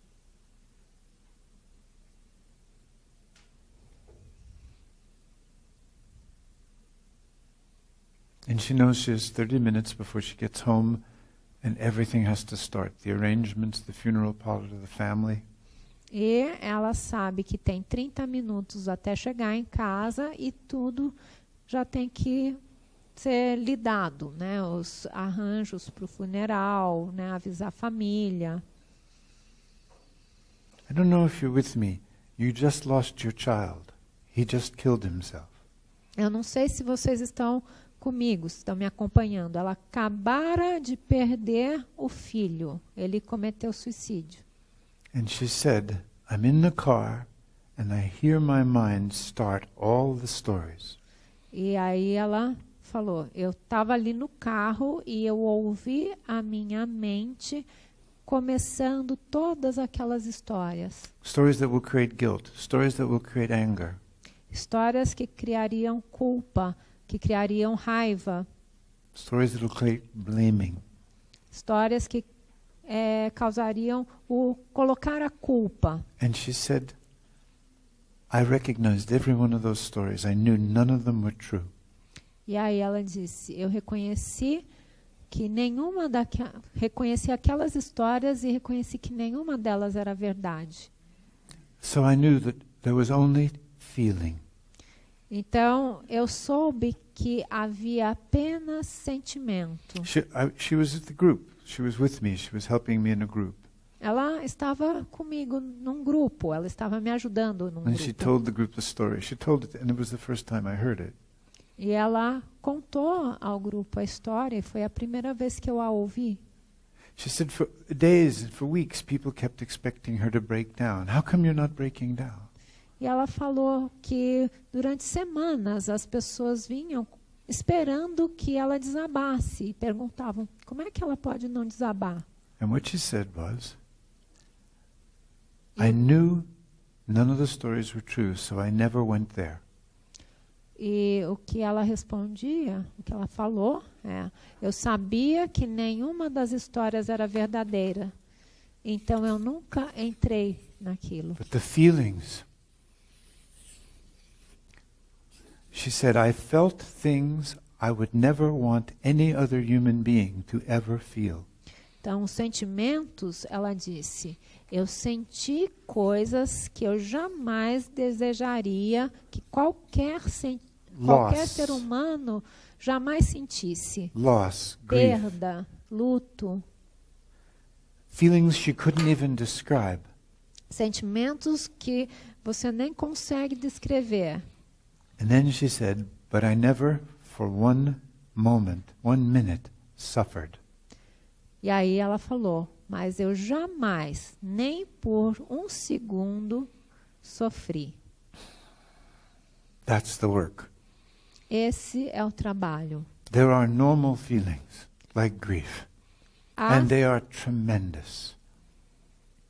And she knows she has 30 minutes before she gets home, and everything has to start. The arrangements, the funeral part of the family. E ela sabe que tem 30 minutos até chegar em casa e tudo já tem que ser lidado, né? Os arranjos para o funeral, né? Avisar a família. I don't know if you're with me. You just lost your child. He just killed himself. Eu não sei se vocês estão comigo, se estão me acompanhando. Ela acabara de perder o filho. Ele cometeu suicídio. And she said, I'm in the car, and I hear my mind start all the stories. E aí ela falou, eu estava ali no carro e eu ouvi a minha mente começando todas aquelas histórias. Stories that will create guilt, stories that will create anger, Histórias que criariam culpa, que criariam raiva. stories that will create blaming. Histórias que causariam o colocar a culpa. And she said, I recognized every one of those stories. I knew none of them were true. E aí ela disse, eu reconheci que reconheci aquelas histórias e reconheci que nenhuma delas era verdade. So I knew that there was only feeling. Então eu soube que havia apenas sentimento. She was at the group. She was with me. She was helping me in a group. Ela estava comigo num grupo, ela estava me ajudando num And she grupo. told the group the story. She told it, and it was the first time I heard it. E ela contou ao grupo a história e foi a primeira vez que eu a ouvi. She said for days and for weeks people kept expecting her to break down. How come you're not breaking down? E ela falou que durante semanas as pessoas vinham esperando que ela desabasse e perguntavam, como é que ela pode não desabar? And what she said was, I knew none of the stories were true, so I never went there. E o que ela respondia, o que ela falou, eu sabia que nenhuma das histórias era verdadeira. Então eu nunca entrei naquilo. But the feelings, she said, I felt things I would never want any other human being to ever feel. Então, os sentimentos, ela disse, eu senti coisas que eu jamais desejaria que qualquer ser humano jamais sentisse. Loss, grief, Perda, luto, feelings she couldn't even describe. sentimentos que você nem consegue descrever. And then she said, but I never, for one moment, 1 minute, suffered. E aí ela falou, mas eu jamais, nem por 1 segundo, sofri. That's the work. Esse é o trabalho. There are normal feelings, like grief, Há, and they are tremendous.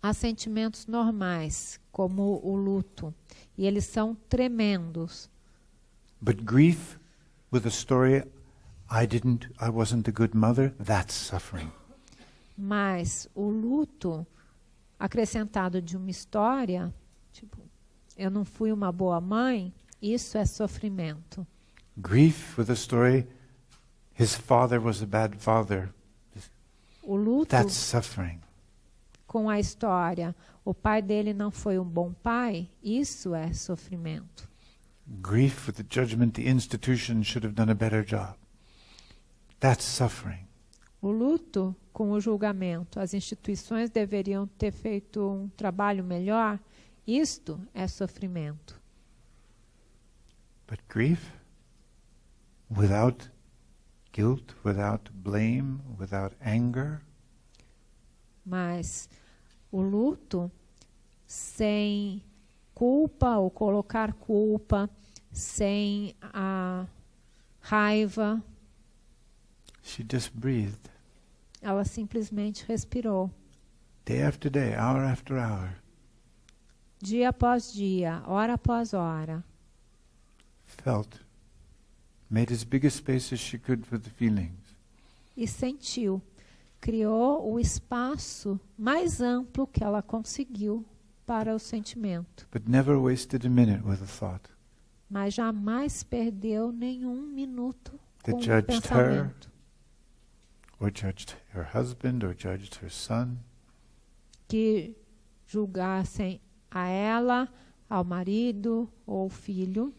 há sentimentos normais, como o luto, e eles são tremendos. But grief with a story, I wasn't a good mother, that's suffering. Mas o luto acrescentado de uma história, tipo, eu não fui uma boa mãe, isso é sofrimento. Grief with a story, his father was a bad father, O luto that's suffering. com a história, o pai dele não foi um bom pai, isso é sofrimento. Grief with the judgment, the institution should have done a better job, that's suffering. O luto com o julgamento, as instituições deveriam ter feito um trabalho melhor, isto é sofrimento. But grief without guilt, without blame, without anger, Mas o luto sem culpa ou colocar culpa, sem a raiva, she just breathed. ela simplesmente respirou. Day after day, hour after hour, Dia após dia, hora após hora. felt, made as big a space as she could for the feelings. E sentiu. Criou o espaço mais amplo que ela conseguiu para o sentimento. But never wasted a minute with a thought Mas jamais perdeu nenhum minuto that com o judged her, pensamento or judged her husband, or judged her son. que julgassem a ela, ao marido ou filho.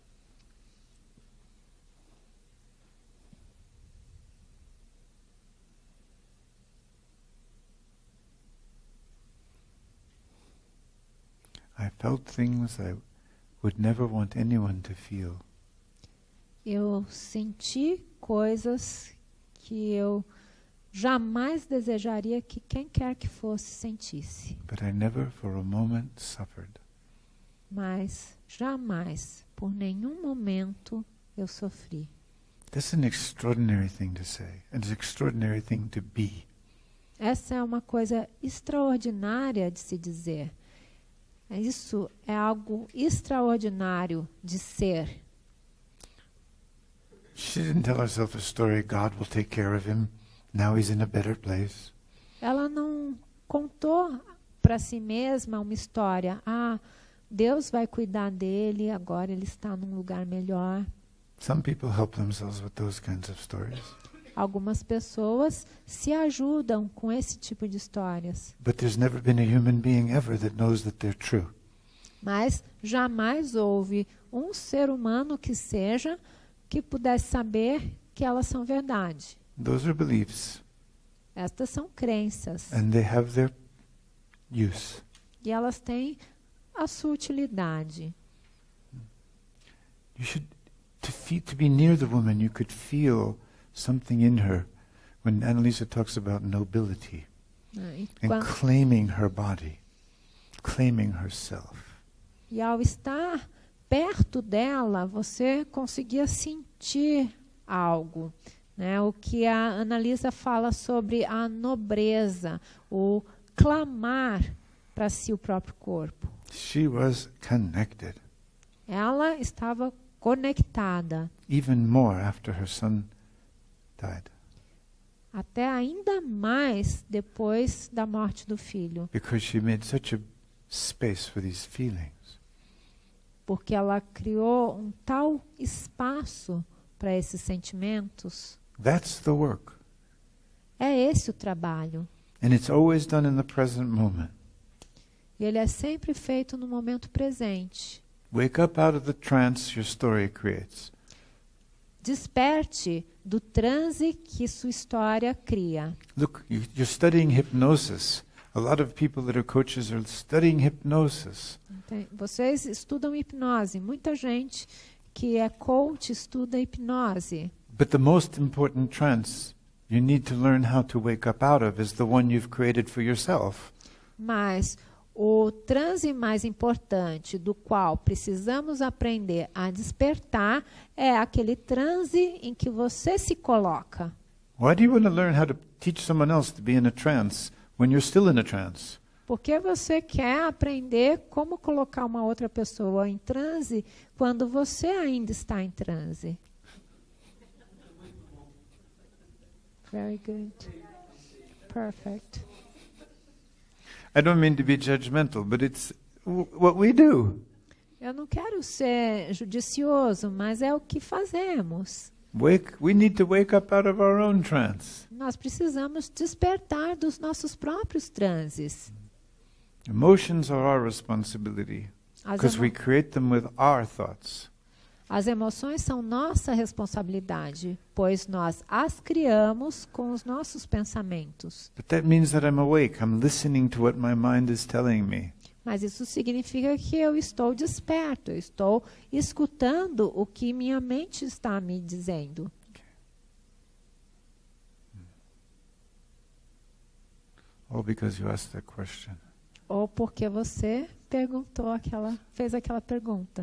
I felt things I would never want anyone to feel. Eu senti coisas que eu jamais desejaria que quem quer que fosse sentisse. But I never for a moment suffered. Mas jamais, por nenhum momento, eu sofri. This is an extraordinary thing to say, and an extraordinary thing to be. Essa é uma coisa extraordinária de se dizer. Isso é algo extraordinário de ser. She didn't tell herself a story, God will take care of him, now he's in a better place. Ela não contou para si mesma uma história. Ah, Deus vai cuidar dele, agora ele está num lugar melhor. Some people help themselves with those kinds of stories. Algumas pessoas se ajudam com esse tipo de histórias. But there's never been a human being ever that knows that they're true. Mas jamais houve um ser humano que seja que pudesse saber que elas são verdade. Those are beliefs, Estas são crenças. and they have their use. E elas têm a sua utilidade. You should, to be near the woman, you could feel something in her when Annalisa talks about nobility Né? and claiming her body, claiming herself. E ao estar perto dela, você conseguia sentir algo. Né? O que a Annalisa fala sobre a nobreza, o clamar para si o próprio corpo. She was connected, Ela estava conectada, even more after her son died, até ainda mais depois da morte do filho, because she made such a space for these feelings. porque ela criou um tal espaço para esses sentimentos. That's the work. É esse o trabalho. And it's always done in the present moment. E ele é sempre feito no momento presente. Wake up out of the trance your story creates. Desperte do transe que sua história cria. Look, you're studying hypnosis. A lot of people that are coaches are studying hypnosis. Vocês estudam hipnose. Muita gente que é coach estuda hipnose. But the most important trance you need to learn how to wake up out of is the one you've created for yourself. Mas o transe mais importante do qual precisamos aprender a despertar é aquele transe em que você se coloca. Why do you want to learn how to teach someone else to be in a trance when you're still in a trance? Por que você quer aprender como colocar uma outra pessoa em transe quando você ainda está em transe? Very good. Perfect. I don't mean to be judgmental, but it's what we do. Eu não quero ser judicioso, mas é o que fazemos. We need to wake up out of our own trance. Nós precisamos despertar dos nossos próprios transes. Emotions are our responsibility because we create them with our thoughts. As emoções são nossa responsabilidade, pois nós as criamos com os nossos pensamentos. But that means that I'm awake. I'm listening to what my mind is telling me. Mas isso significa que eu estou desperto, eu estou escutando o que minha mente está me dizendo. All because you asked that question. Ou porque você fez aquela pergunta.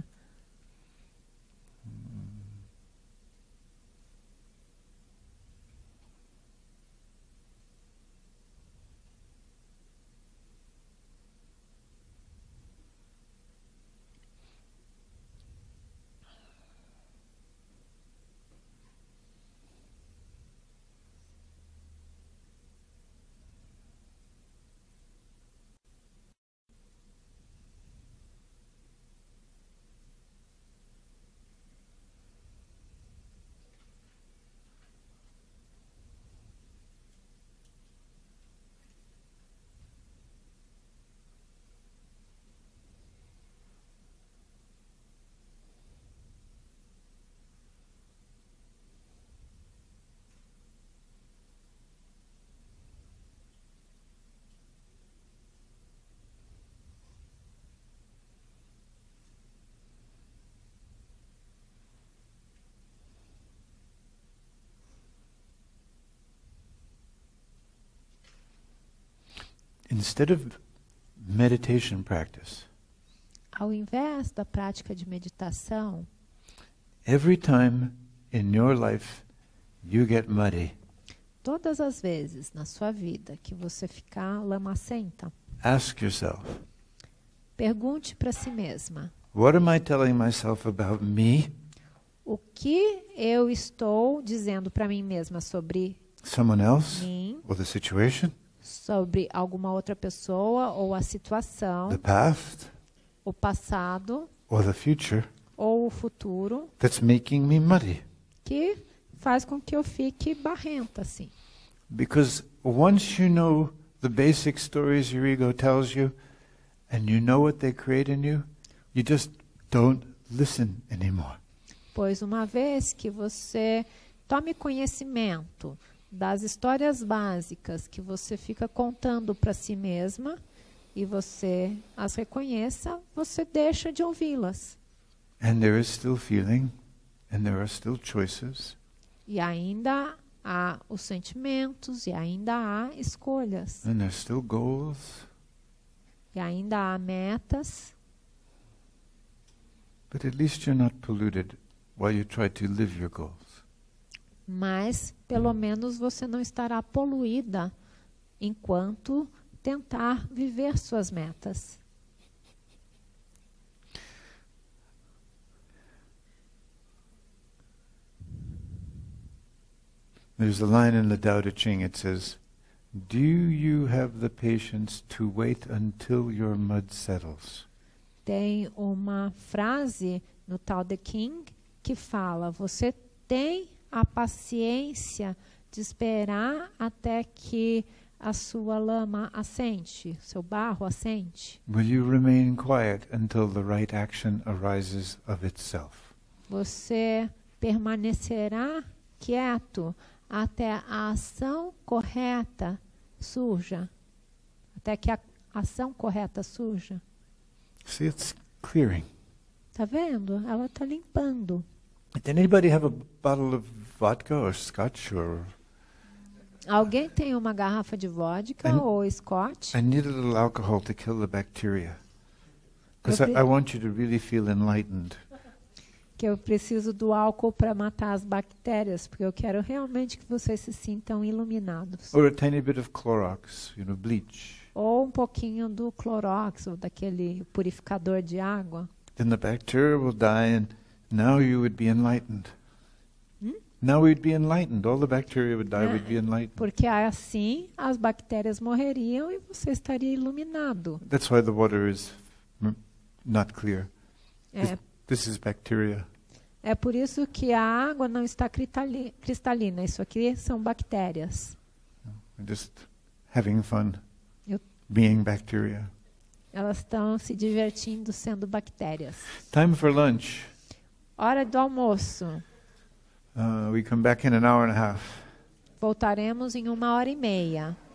Instead of meditation practice, Ao invés da prática de meditação, every time in your life you get muddy, todas as vezes na sua vida que você ficar lamacenta, ask yourself, pergunte para si mesma: what am I telling myself about me, o que eu estou dizendo para mim mesma sobre someone else, mim, or the situation, sobre alguma outra pessoa ou a situação, the past, o passado or the future ou o futuro, that's making me muddy? que faz com que eu fique barrenta assim. Because once you know the basic stories your ego tells you, and you know what they create in you, you just don't listen anymore. Pois uma vez que você tome conhecimento das histórias básicas que você fica contando para si mesma e você as reconheça, você deixa de ouvi-las. And there is still feeling, and there are still choices. E ainda há os sentimentos, e ainda há escolhas, And there's still goals, e ainda há metas, but at least you're not polluted while you try to live your goals. mas pelo menos você não estará poluída enquanto tentar viver suas metas. There's a line in the Tao Te Ching, it says, do you have the patience to wait until your mud settles? Tem uma frase no Tao Te Ching que fala: você tem a paciência de esperar até que a sua lama assente, seu barro assente? Will you remain quiet until the right action arises of itself? Você permanecerá quieto até a ação correta surja? Até que a ação correta surja? See, it's clearing. Tá vendo? Ela está limpando. Did anybody have a bottle of vodka or scotch or... Alguém tem uma garrafa de vodka ou scotch? I need a little alcohol to kill the bacteria. Because Okay. I want you to really feel enlightened. Que eu preciso do álcool para matar as bactérias, porque eu quero realmente que vocês se sintam iluminados. Or a tiny bit of Clorox, bleach. ou um pouquinho do Clorox, ou daquele purificador de água. Then the bacteria will die and now you would be enlightened. Now we'd be enlightened. All the bacteria would die, we'd be enlightened. Porque assim as bactérias morreriam e você estaria iluminado. That's why the water is not clear. É, This is bacteria. é por isso que a água não está cristalina. Isso aqui são bactérias. We're just having fun Eu- being bacteria. Elas estão se divertindo sendo bactérias. Time for lunch. Hora do almoço. We come back in an hour and a half. Voltaremos em 1h30.